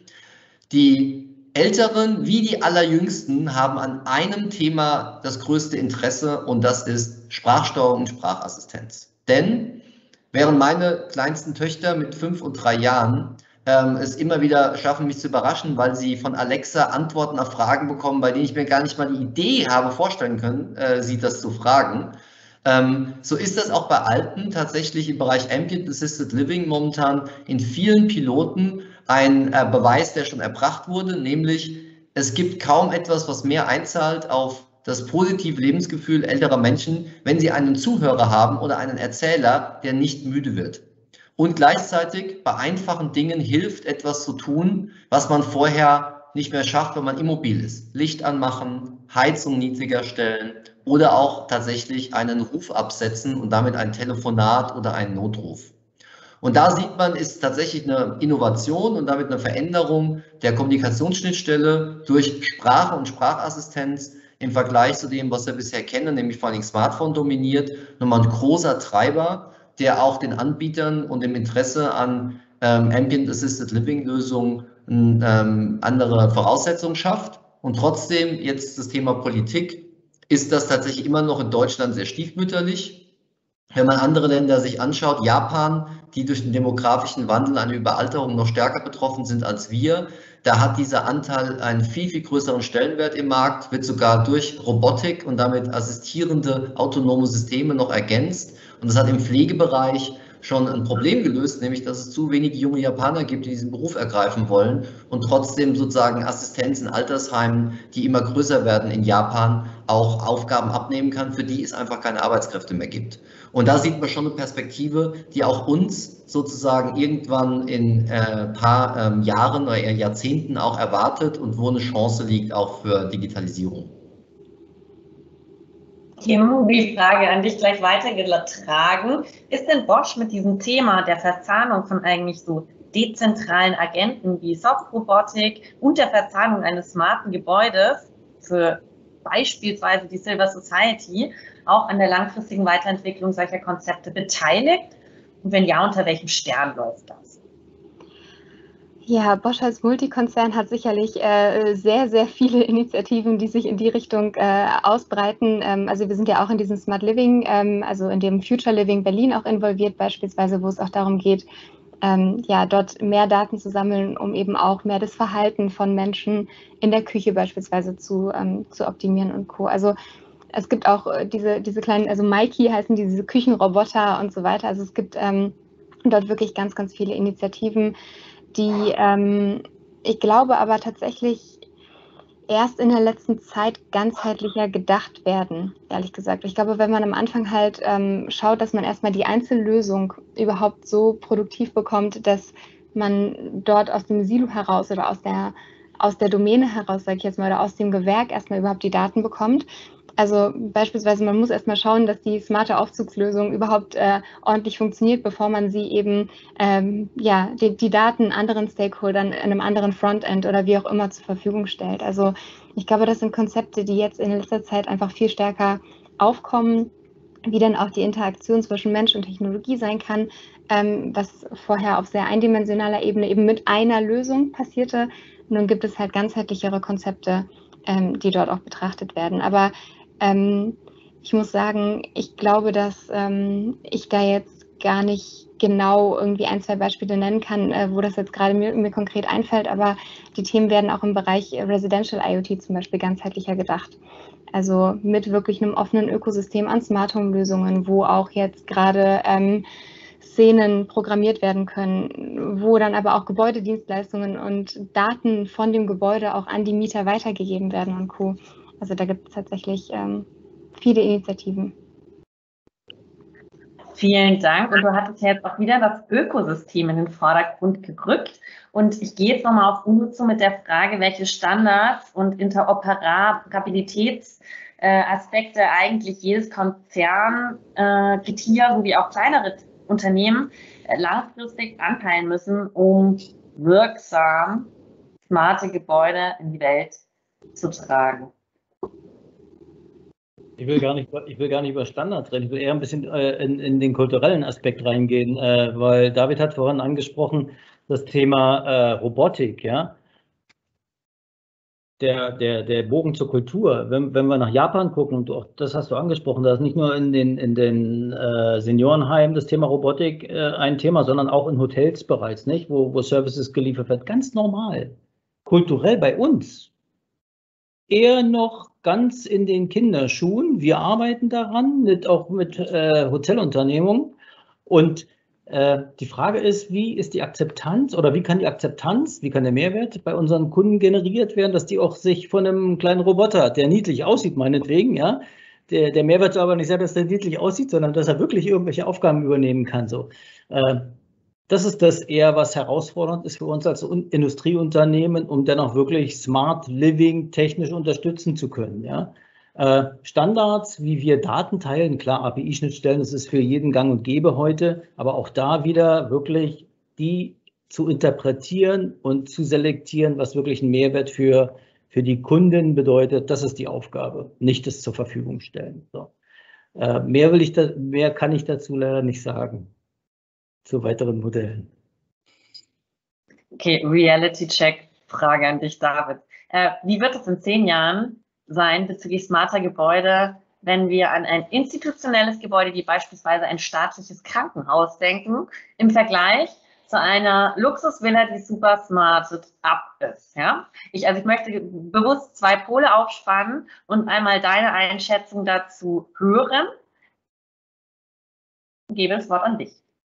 Die Älteren wie die Allerjüngsten haben an einem Thema das größte Interesse, und das ist Sprachsteuerung und Sprachassistenz. Denn Während meine kleinsten Töchter mit fünf und drei Jahren ähm, es immer wieder schaffen, mich zu überraschen, weil sie von Alexa Antworten auf Fragen bekommen, bei denen ich mir gar nicht mal die Idee habe vorstellen können, äh, sie das zu fragen. Ähm, so ist das auch bei Alten tatsächlich im Bereich Ambient Assisted Living momentan in vielen Piloten ein äh, Beweis, der schon erbracht wurde, nämlich es gibt kaum etwas, was mehr einzahlt auf das positive Lebensgefühl älterer Menschen, wenn sie einen Zuhörer haben oder einen Erzähler, der nicht müde wird. Und gleichzeitig bei einfachen Dingen hilft, etwas zu tun, was man vorher nicht mehr schafft, wenn man immobil ist. Licht anmachen, Heizung niedriger stellen oder auch tatsächlich einen Ruf absetzen und damit ein Telefonat oder einen Notruf. Und da sieht man, ist tatsächlich eine Innovation und damit eine Veränderung der Kommunikationsschnittstelle durch Sprache und Sprachassistenz im Vergleich zu dem, was wir bisher kennen, nämlich vor allem Smartphone dominiert, nochmal ein großer Treiber, der auch den Anbietern und dem Interesse an ähm, Ambient Assisted Living Lösungen ähm, andere Voraussetzungen schafft. Und trotzdem, jetzt das Thema Politik, ist das tatsächlich immer noch in Deutschland sehr stiefmütterlich. Wenn man andere Länder sich anschaut, Japan, die durch den demografischen Wandel, eine Überalterung noch stärker betroffen sind als wir, da hat dieser Anteil einen viel, viel größeren Stellenwert im Markt, wird sogar durch Robotik und damit assistierende autonome Systeme noch ergänzt. Und das hat im Pflegebereich schon ein Problem gelöst, nämlich dass es zu wenige junge Japaner gibt, die diesen Beruf ergreifen wollen und trotzdem sozusagen Assistenz in Altersheimen, die immer größer werden in Japan, auch Aufgaben abnehmen kann, für die es einfach keine Arbeitskräfte mehr gibt. Und da sieht man schon eine Perspektive, die auch uns sozusagen irgendwann in ein äh, paar ähm, Jahren oder eher Jahrzehnten auch erwartet und wo eine Chance liegt auch für Digitalisierung. Tim, die Frage an dich gleich weitergetragen. Ist denn Bosch mit diesem Thema der Verzahnung von eigentlich so dezentralen Agenten wie Softrobotik und der Verzahnung eines smarten Gebäudes für beispielsweise die Silver Society auch an der langfristigen Weiterentwicklung solcher Konzepte beteiligt? Und wenn ja, unter welchem Stern läuft das? Ja, Bosch als Multikonzern hat sicherlich äh, sehr, sehr viele Initiativen, die sich in die Richtung äh, ausbreiten. Ähm, also wir sind ja auch in diesem Smart Living, ähm, also in dem Future Living Berlin auch involviert beispielsweise, wo es auch darum geht, ähm, ja, dort mehr Daten zu sammeln, um eben auch mehr das Verhalten von Menschen in der Küche beispielsweise zu, ähm, zu optimieren und Co. Also es gibt auch diese, diese kleinen, also Mikey heißen diese Küchenroboter und so weiter. Also es gibt ähm, dort wirklich ganz, ganz viele Initiativen, die, ähm, ich glaube aber tatsächlich erst in der letzten Zeit ganzheitlicher gedacht werden, ehrlich gesagt. Ich glaube, wenn man am Anfang halt ähm, schaut, dass man erstmal die Einzellösung überhaupt so produktiv bekommt, dass man dort aus dem Silo heraus oder aus der, aus der Domäne heraus, sage ich jetzt mal, oder aus dem Gewerk erstmal überhaupt die Daten bekommt. Also beispielsweise, man muss erstmal schauen, dass die smarte Aufzugslösung überhaupt äh, ordentlich funktioniert, bevor man sie eben ähm, ja, die, die Daten anderen Stakeholdern in einem anderen Frontend oder wie auch immer zur Verfügung stellt. Also ich glaube, das sind Konzepte, die jetzt in letzter Zeit einfach viel stärker aufkommen, wie dann auch die Interaktion zwischen Mensch und Technologie sein kann, ähm, was vorher auf sehr eindimensionaler Ebene eben mit einer Lösung passierte. Nun gibt es halt ganzheitlichere Konzepte, ähm, die dort auch betrachtet werden. Aber Ähm, ich muss sagen, ich glaube, dass ähm, ich da jetzt gar nicht genau irgendwie ein, zwei Beispiele nennen kann, äh, wo das jetzt gerade mir, mir konkret einfällt, aber die Themen werden auch im Bereich Residential IoT zum Beispiel ganzheitlicher gedacht. Also mit wirklich einem offenen Ökosystem an Smart Home Lösungen, wo auch jetzt gerade ähm, Szenen programmiert werden können, wo dann aber auch Gebäudedienstleistungen und Daten von dem Gebäude auch an die Mieter weitergegeben werden und Co. Also da gibt es tatsächlich ähm, viele Initiativen. Vielen Dank. Und du hattest ja jetzt auch wieder das Ökosystem in den Vordergrund gerückt. Und ich gehe jetzt nochmal auf Udo zu mit der Frage, welche Standards und Interoperabilitätsaspekte äh, eigentlich jedes Konzern, äh, Tier sowie auch kleinere Unternehmen äh, langfristig anpeilen müssen, um wirksam smarte Gebäude in die Welt zu tragen. Ich will gar nicht, ich will gar nicht über Standards reden, ich will eher ein bisschen äh, in, in den kulturellen Aspekt reingehen, äh, weil David hat vorhin angesprochen, das Thema äh, Robotik, ja. der, der, der Bogen zur Kultur. Wenn, wenn wir nach Japan gucken, und auch das hast du angesprochen, da ist nicht nur in den, in den äh, Seniorenheimen das Thema Robotik äh, ein Thema, sondern auch in Hotels bereits, nicht? Wo, wo Services geliefert wird. Ganz normal. Kulturell bei uns eher noch ganz in den Kinderschuhen. Wir arbeiten daran, mit, auch mit äh, Hotelunternehmungen. Und äh, die Frage ist, wie ist die Akzeptanz oder wie kann die Akzeptanz, wie kann der Mehrwert bei unseren Kunden generiert werden, dass die auch sich von einem kleinen Roboter, der niedlich aussieht, meinetwegen, ja, der, der Mehrwert soll aber nicht sein, dass der niedlich aussieht, sondern dass er wirklich irgendwelche Aufgaben übernehmen kann. So. Äh, Das ist das eher, was herausfordernd ist für uns als Industrieunternehmen, um dann auch wirklich Smart Living technisch unterstützen zu können. Ja? Standards, wie wir Daten teilen, klar, A P I-Schnittstellen, das ist für jeden gang und gäbe heute, aber auch da wieder wirklich die zu interpretieren und zu selektieren, was wirklich einen Mehrwert für, für die Kunden bedeutet, das ist die Aufgabe, nicht das zur Verfügung stellen. So. Mehr, will ich da, mehr kann ich dazu leider nicht sagen. Zu weiteren Modellen. Okay, Reality-Check-Frage an dich, David. Äh, wie wird es in zehn Jahren sein bezüglich smarter Gebäude, wenn wir an ein institutionelles Gebäude wie beispielsweise ein staatliches Krankenhaus denken, im Vergleich zu einer Luxusvilla, die super smarted up ist? Ja? Ich, also ich möchte bewusst zwei Pole aufspannen und einmal deine Einschätzung dazu hören. Ich gebe das Wort an dich.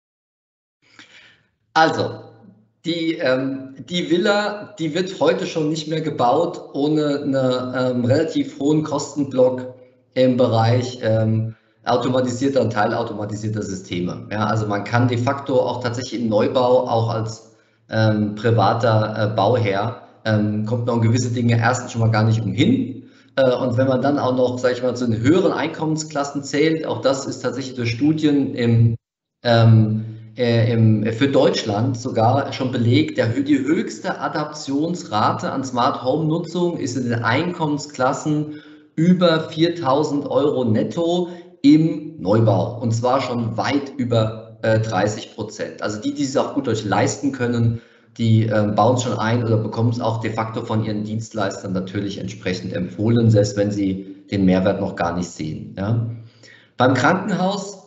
Also, die, ähm, die Villa, die wird heute schon nicht mehr gebaut ohne einen ähm, relativ hohen Kostenblock im Bereich ähm, automatisierter und teilautomatisierter Systeme. Ja, also man kann de facto auch tatsächlich im Neubau, auch als ähm, privater äh, Bauherr, ähm, kommt man um gewisse Dinge erstens schon mal gar nicht umhin. Äh, und wenn man dann auch noch, sage ich mal, zu den höheren Einkommensklassen zählt, auch das ist tatsächlich durch Studien im ähm, für Deutschland sogar schon belegt, der, die höchste Adaptionsrate an Smart Home Nutzung ist in den Einkommensklassen über viertausend Euro netto im Neubau und zwar schon weit über äh, dreißig Prozent. Also die, die es auch gut euch leisten können, die äh, bauen es schon ein oder bekommen es auch de facto von ihren Dienstleistern natürlich entsprechend empfohlen, selbst wenn sie den Mehrwert noch gar nicht sehen. Ja. Beim Krankenhaus,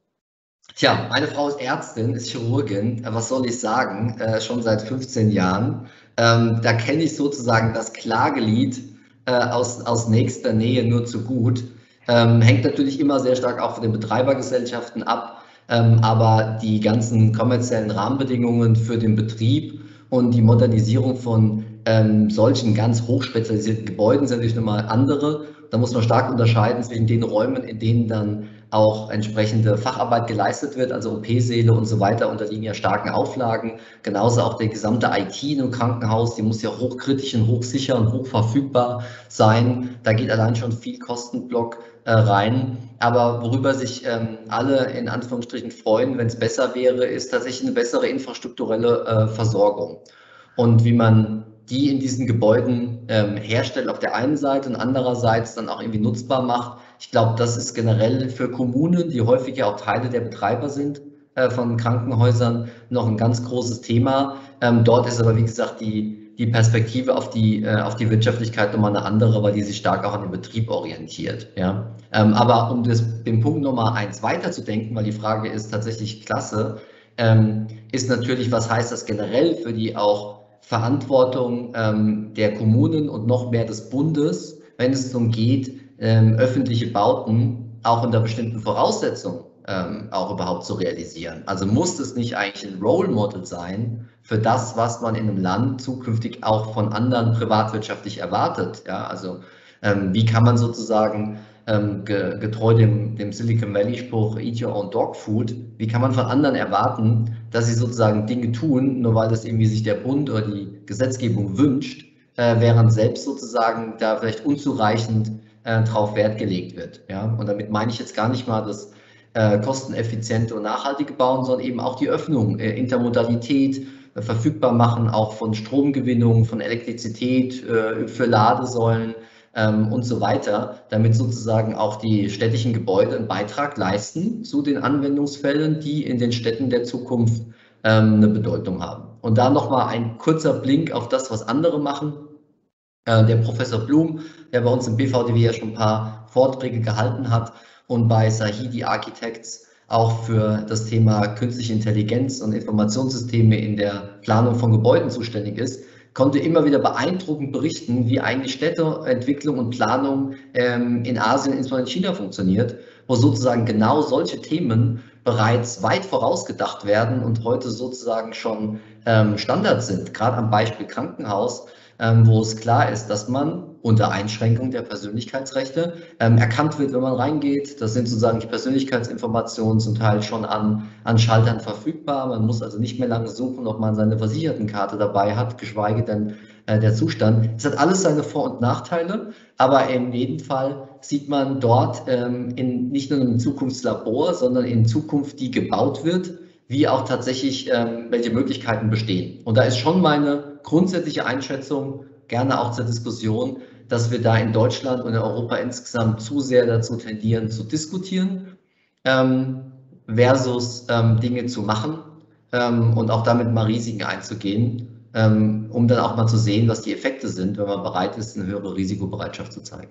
tja, meine Frau ist Ärztin, ist Chirurgin, was soll ich sagen, äh, schon seit fünfzehn Jahren. Ähm, da kenne ich sozusagen das Klagelied äh, aus, aus nächster Nähe nur zu gut. Ähm, hängt natürlich immer sehr stark auch von den Betreibergesellschaften ab, ähm, aber die ganzen kommerziellen Rahmenbedingungen für den Betrieb und die Modernisierung von ähm, solchen ganz hochspezialisierten Gebäuden sind natürlich nochmal andere. Da muss man stark unterscheiden zwischen den Räumen, in denen dann auch entsprechende Facharbeit geleistet wird, also O P-Säle und so weiter unterliegen ja starken Auflagen. Genauso auch der gesamte I T in einem Krankenhaus, die muss ja hochkritisch und hochsicher und hochverfügbar sein. Da geht allein schon viel Kostenblock äh, rein. Aber worüber sich ähm, alle in Anführungsstrichen freuen, wenn es besser wäre, ist tatsächlich eine bessere infrastrukturelle äh, Versorgung. Und wie man die in diesen Gebäuden ähm, herstellt auf der einen Seite und andererseits dann auch irgendwie nutzbar macht. Ich glaube, das ist generell für Kommunen, die häufig ja auch Teile der Betreiber sind äh, von Krankenhäusern, noch ein ganz großes Thema. Ähm, dort ist aber, wie gesagt, die, die Perspektive auf die, äh, auf die Wirtschaftlichkeit nochmal eine andere, weil die sich stark auch an den Betrieb orientiert. Ja? Ähm, aber um das, den Punkt Nummer eins weiterzudenken, weil die Frage ist tatsächlich klasse, ähm, ist natürlich, was heißt das generell für die auch Verantwortung ähm, der Kommunen und noch mehr des Bundes, wenn es darum geht, ähm, öffentliche Bauten auch unter bestimmten Voraussetzungen ähm, auch überhaupt zu realisieren. Also muss es nicht eigentlich ein Role Model sein für das, was man in einem Land zukünftig auch von anderen privatwirtschaftlich erwartet. Ja, also ähm, wie kann man sozusagen ähm, ge getreu dem, dem Silicon Valley Spruch Eat Your Own Dog Food, wie kann man von anderen erwarten, dass sie sozusagen Dinge tun, nur weil das irgendwie sich der Bund oder die Gesetzgebung wünscht, äh, während selbst sozusagen da vielleicht unzureichend äh, drauf Wert gelegt wird. Ja? Und damit meine ich jetzt gar nicht mal das äh, kosteneffiziente und nachhaltige Bauen, sondern eben auch die Öffnung, äh, Intermodalität, äh, verfügbar machen, auch von Stromgewinnung, von Elektrizität äh, für Ladesäulen ähm, und so weiter, damit sozusagen auch die städtischen Gebäude einen Beitrag leisten zu den Anwendungsfällen, die in den Städten der Zukunft ähm, eine Bedeutung haben. Und da nochmal ein kurzer Blick auf das, was andere machen. Äh, der Professor Blum, der bei uns im B V D W ja schon ein paar Vorträge gehalten hat und bei Sahidi Architects auch für das Thema künstliche Intelligenz und Informationssysteme in der Planung von Gebäuden zuständig ist, konnte immer wieder beeindruckend berichten, wie eigentlich Städteentwicklung und Planung ähm, in Asien, insbesondere in China, funktioniert, wo sozusagen genau solche Themen bereits weit vorausgedacht werden und heute sozusagen schon ähm, Standard sind. Gerade am Beispiel Krankenhaus, ähm, wo es klar ist, dass man unter Einschränkung der Persönlichkeitsrechte ähm, erkannt wird, wenn man reingeht. Das sind sozusagen die Persönlichkeitsinformationen zum Teil schon an, an Schaltern verfügbar. Man muss also nicht mehr lange suchen, ob man seine Versichertenkarte dabei hat, geschweige denn äh, der Zustand. Es hat alles seine Vor- und Nachteile, aber in jedem Fall sieht man dort ähm, in nicht nur einem Zukunftslabor, sondern in Zukunft, die gebaut wird, wie auch tatsächlich ähm, welche Möglichkeiten bestehen. Und da ist schon meine grundsätzliche Einschätzung, gerne auch zur Diskussion, dass wir da in Deutschland und in Europa insgesamt zu sehr dazu tendieren, zu diskutieren ähm, versus ähm, Dinge zu machen ähm, und auch damit mal Risiken einzugehen, ähm, um dann auch mal zu sehen, was die Effekte sind, wenn man bereit ist, eine höhere Risikobereitschaft zu zeigen.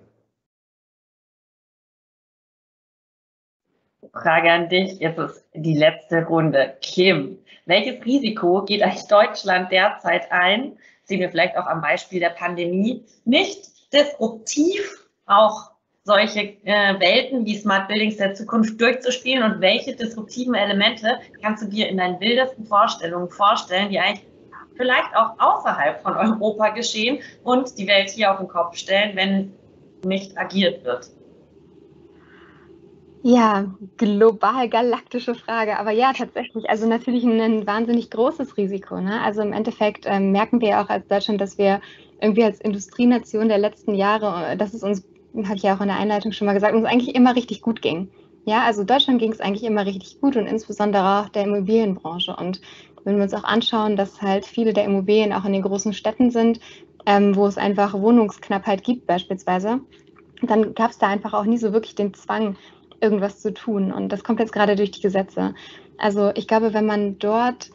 Frage an dich, jetzt ist die letzte Runde. Kim, welches Risiko geht eigentlich Deutschland derzeit ein, sehen wir vielleicht auch am Beispiel der Pandemie, nicht disruptiv auch solche äh, Welten wie Smart Buildings der Zukunft durchzuspielen, und welche disruptiven Elemente kannst du dir in deinen wildesten Vorstellungen vorstellen, die eigentlich vielleicht auch außerhalb von Europa geschehen und die Welt hier auf den Kopf stellen, wenn nicht agiert wird? Ja, global galaktische Frage. Aber ja, tatsächlich, also natürlich ein, ein wahnsinnig großes Risiko. Ne? Also im Endeffekt ähm, merken wir ja auch als Deutschland, dass wir irgendwie als Industrienation der letzten Jahre, dass es uns, habe ich ja auch in der Einleitung schon mal gesagt, uns eigentlich immer richtig gut ging. Ja, also Deutschland ging es eigentlich immer richtig gut, und insbesondere auch der Immobilienbranche. Und wenn wir uns auch anschauen, dass halt viele der Immobilien auch in den großen Städten sind, ähm, wo es einfach Wohnungsknappheit gibt beispielsweise, dann gab es da einfach auch nie so wirklich den Zwang, irgendwas zu tun. Und das kommt jetzt gerade durch die Gesetze. Also ich glaube, wenn man dort,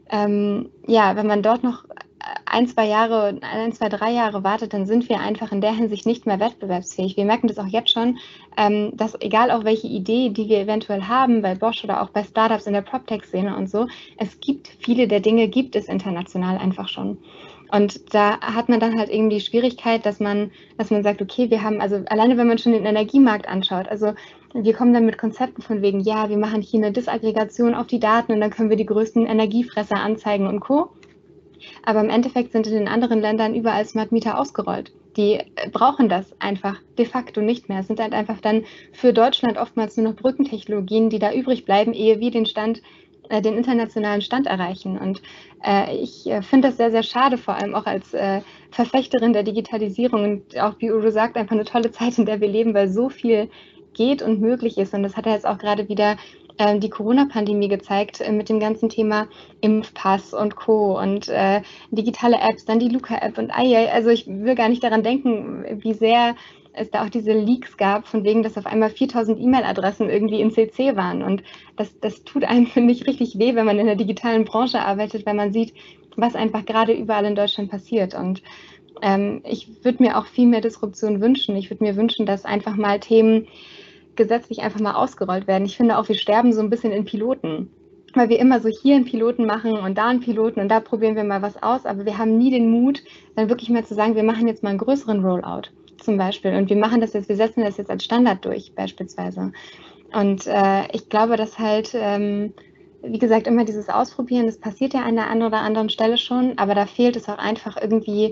ähm, ja, wenn man dort noch ein, zwei Jahre, ein, zwei, drei Jahre wartet, dann sind wir einfach in der Hinsicht nicht mehr wettbewerbsfähig. Wir merken das auch jetzt schon, ähm, dass egal auch welche Idee, die wir eventuell haben, bei Bosch oder auch bei Startups in der PropTech-Szene und so, es gibt viele der Dinge, gibt es international einfach schon. Und da hat man dann halt eben die Schwierigkeit, dass man, dass man sagt, okay, wir haben, also alleine wenn man schon den Energiemarkt anschaut, also wir kommen dann mit Konzepten von wegen, ja, wir machen hier eine Disaggregation auf die Daten und dann können wir die größten Energiefresser anzeigen und Co. Aber im Endeffekt sind in den anderen Ländern überall Smart Meter ausgerollt. Die brauchen das einfach de facto nicht mehr. Es sind halt einfach dann für Deutschland oftmals nur noch Brückentechnologien, die da übrig bleiben, ehe wir den Stand, äh, den internationalen Stand erreichen. Und äh, ich äh, finde das sehr, sehr schade, vor allem auch als äh, Verfechterin der Digitalisierung, und auch, wie Udo sagt, einfach eine tolle Zeit, in der wir leben, weil so viel geht und möglich ist. Und das hat ja jetzt auch gerade wieder äh, die Corona-Pandemie gezeigt, äh, mit dem ganzen Thema Impfpass und Co. und äh, digitale Apps, dann die Luca-App und ai, ai. Also ich will gar nicht daran denken, wie sehr es da auch diese Leaks gab, von wegen, dass auf einmal viertausend E-Mail-Adressen irgendwie in C C waren. Und das, das tut einem, finde ich, richtig weh, wenn man in der digitalen Branche arbeitet, weil man sieht, was einfach gerade überall in Deutschland passiert. Und ähm, ich würde mir auch viel mehr Disruption wünschen. Ich würde mir wünschen, dass einfach mal Themen gesetzlich einfach mal ausgerollt werden. Ich finde auch, wir sterben so ein bisschen in Piloten, weil wir immer so hier einen Piloten machen und da einen Piloten und da probieren wir mal was aus, aber wir haben nie den Mut, dann wirklich mal zu sagen, wir machen jetzt mal einen größeren Rollout zum Beispiel, und wir machen das jetzt, wir setzen das jetzt als Standard durch beispielsweise. Und äh, ich glaube, dass halt, ähm, wie gesagt, immer dieses Ausprobieren, das passiert ja an der einen oder anderen Stelle schon, aber da fehlt es auch einfach irgendwie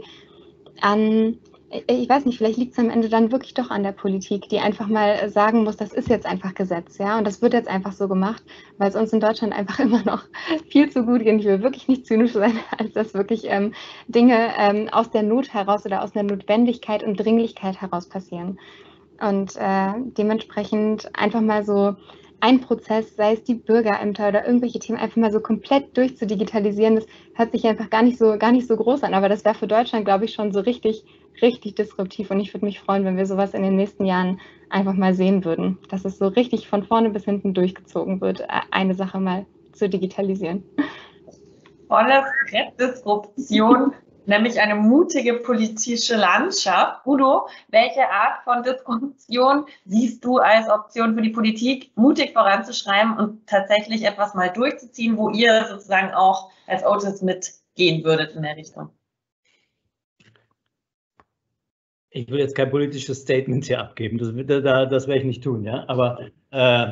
an, ich weiß nicht, vielleicht liegt es am Ende dann wirklich doch an der Politik, die einfach mal sagen muss, das ist jetzt einfach Gesetz, ja, und das wird jetzt einfach so gemacht, weil es uns in Deutschland einfach immer noch viel zu gut geht. Ich will wirklich nicht zynisch sein, als dass wirklich ähm, Dinge ähm, aus der Not heraus oder aus der Notwendigkeit und Dringlichkeit heraus passieren. Und äh, dementsprechend einfach mal so ein Prozess, sei es die Bürgerämter oder irgendwelche Themen, einfach mal so komplett durchzudigitalisieren, das hört sich einfach gar nicht so, gar nicht so groß an, aber das wäre für Deutschland, glaube ich, schon so richtig, richtig disruptiv, und ich würde mich freuen, wenn wir sowas in den nächsten Jahren einfach mal sehen würden, dass es so richtig von vorne bis hinten durchgezogen wird, eine Sache mal zu digitalisieren. Volles Brett Disruption nämlich eine mutige politische Landschaft. Udo, welche Art von Diskussion siehst du als Option für die Politik, mutig voranzuschreiben und tatsächlich etwas mal durchzuziehen, wo ihr sozusagen auch als Otis mitgehen würdet in der Richtung? Ich will jetzt kein politisches Statement hier abgeben, das, das, das werde ich nicht tun, ja. Aber äh,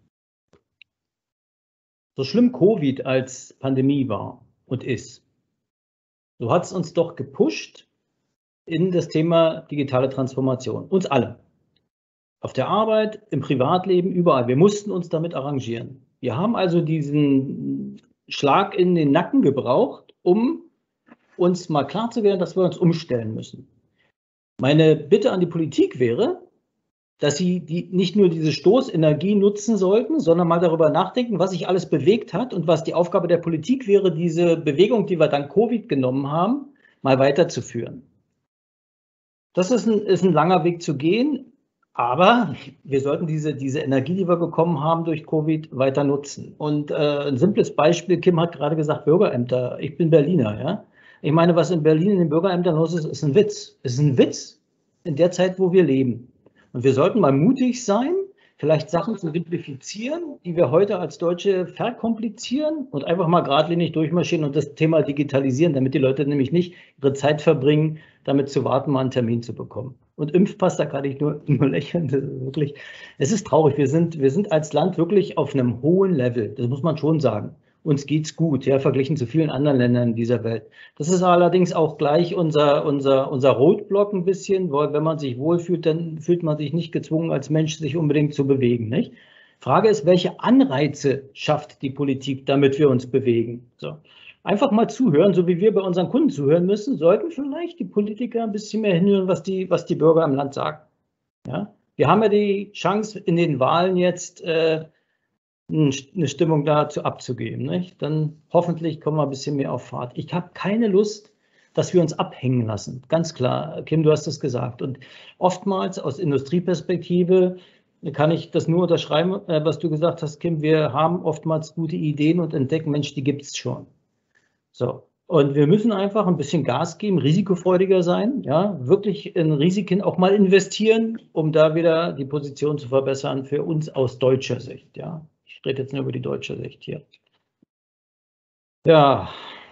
so schlimm Covid als Pandemie war und ist, so hat es uns doch gepusht in das Thema digitale Transformation. Uns alle. Auf der Arbeit, im Privatleben, überall. Wir mussten uns damit arrangieren. Wir haben also diesen Schlag in den Nacken gebraucht, um uns mal klar zu werden, dass wir uns umstellen müssen. Meine Bitte an die Politik wäre, dass sie die, nicht nur diese Stoßenergie nutzen sollten, sondern mal darüber nachdenken, was sich alles bewegt hat und was die Aufgabe der Politik wäre, diese Bewegung, die wir dank Covid genommen haben, mal weiterzuführen. Das ist ein, ist ein langer Weg zu gehen, aber wir sollten diese, diese Energie, die wir bekommen haben durch Covid, weiter nutzen. Und äh, ein simples Beispiel, Kim hat gerade gesagt, Bürgerämter. Ich bin Berliner, ja. Ich meine, was in Berlin in den Bürgerämtern los ist, ist ein Witz. Es ist ein Witz in der Zeit, wo wir leben. Und wir sollten mal mutig sein, vielleicht Sachen zu simplifizieren, die wir heute als Deutsche verkomplizieren und einfach mal geradlinig durchmarschieren und das Thema digitalisieren, damit die Leute nämlich nicht ihre Zeit verbringen, damit zu warten, mal einen Termin zu bekommen. Und Impfpass, da kann ich nur, nur lächeln. Das ist wirklich, es ist traurig. Wir sind, wir sind als Land wirklich auf einem hohen Level. Das muss man schon sagen. Uns geht's gut, ja, verglichen zu vielen anderen Ländern dieser Welt. Das ist allerdings auch gleich unser, unser, unser Roadblock ein bisschen, weil wenn man sich wohlfühlt, dann fühlt man sich nicht gezwungen, als Mensch sich unbedingt zu bewegen, nicht? Frage ist, welche Anreize schafft die Politik, damit wir uns bewegen? So. Einfach mal zuhören, so wie wir bei unseren Kunden zuhören müssen, sollten vielleicht die Politiker ein bisschen mehr hinhören, was die, was die Bürger im Land sagen. Ja? Wir haben ja die Chance, in den Wahlen jetzt äh, eine Stimmung dazu abzugeben. Nicht? Dann hoffentlich kommen wir ein bisschen mehr auf Fahrt. Ich habe keine Lust, dass wir uns abhängen lassen. Ganz klar, Kim, du hast es gesagt. Und oftmals aus Industrieperspektive kann ich das nur unterschreiben, was du gesagt hast, Kim. Wir haben oftmals gute Ideen und entdecken, Mensch, die gibt es schon. So. Und wir müssen einfach ein bisschen Gas geben, risikofreudiger sein, ja, wirklich in Risiken auch mal investieren, um da wieder die Position zu verbessern für uns aus deutscher Sicht, ja. Ich rede jetzt nur über die deutsche Sicht hier. Ja.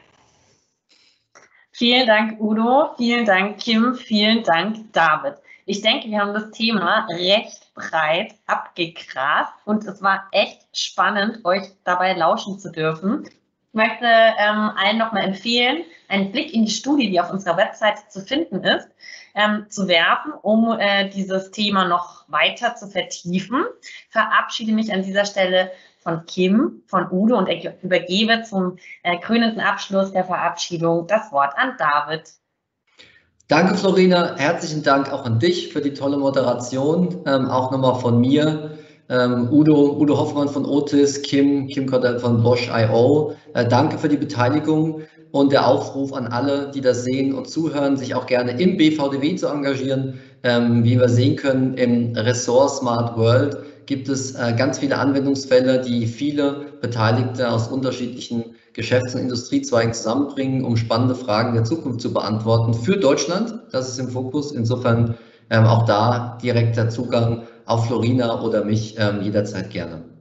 Vielen Dank, Udo. Vielen Dank, Kim. Vielen Dank, David. Ich denke, wir haben das Thema recht breit abgegrast und es war echt spannend, euch dabei lauschen zu dürfen. Ich möchte ähm, allen nochmal empfehlen, einen Blick in die Studie, die auf unserer Website zu finden ist, ähm, zu werfen, um äh, dieses Thema noch weiter zu vertiefen. Verabschiede mich an dieser Stelle von Kim, von Udo und übergebe zum äh, krönenden Abschluss der Verabschiedung das Wort an David. Danke, Florina. Herzlichen Dank auch an dich für die tolle Moderation. Ähm, auch nochmal von mir. Ähm, Udo, Udo Hoffmann von Otis, Kim, Kim Cordell von Bosch Punkt i o. Äh, danke für die Beteiligung und der Aufruf an alle, die das sehen und zuhören, sich auch gerne im B V D W zu engagieren. Ähm, wie wir sehen können, im Ressort Smart World gibt es äh, ganz viele Anwendungsfälle, die viele Beteiligte aus unterschiedlichen Geschäfts- und Industriezweigen zusammenbringen, um spannende Fragen der Zukunft zu beantworten für Deutschland. Das ist im Fokus. Insofern ähm, auch da direkter Zugang auf Florina oder mich ähm, jederzeit gerne.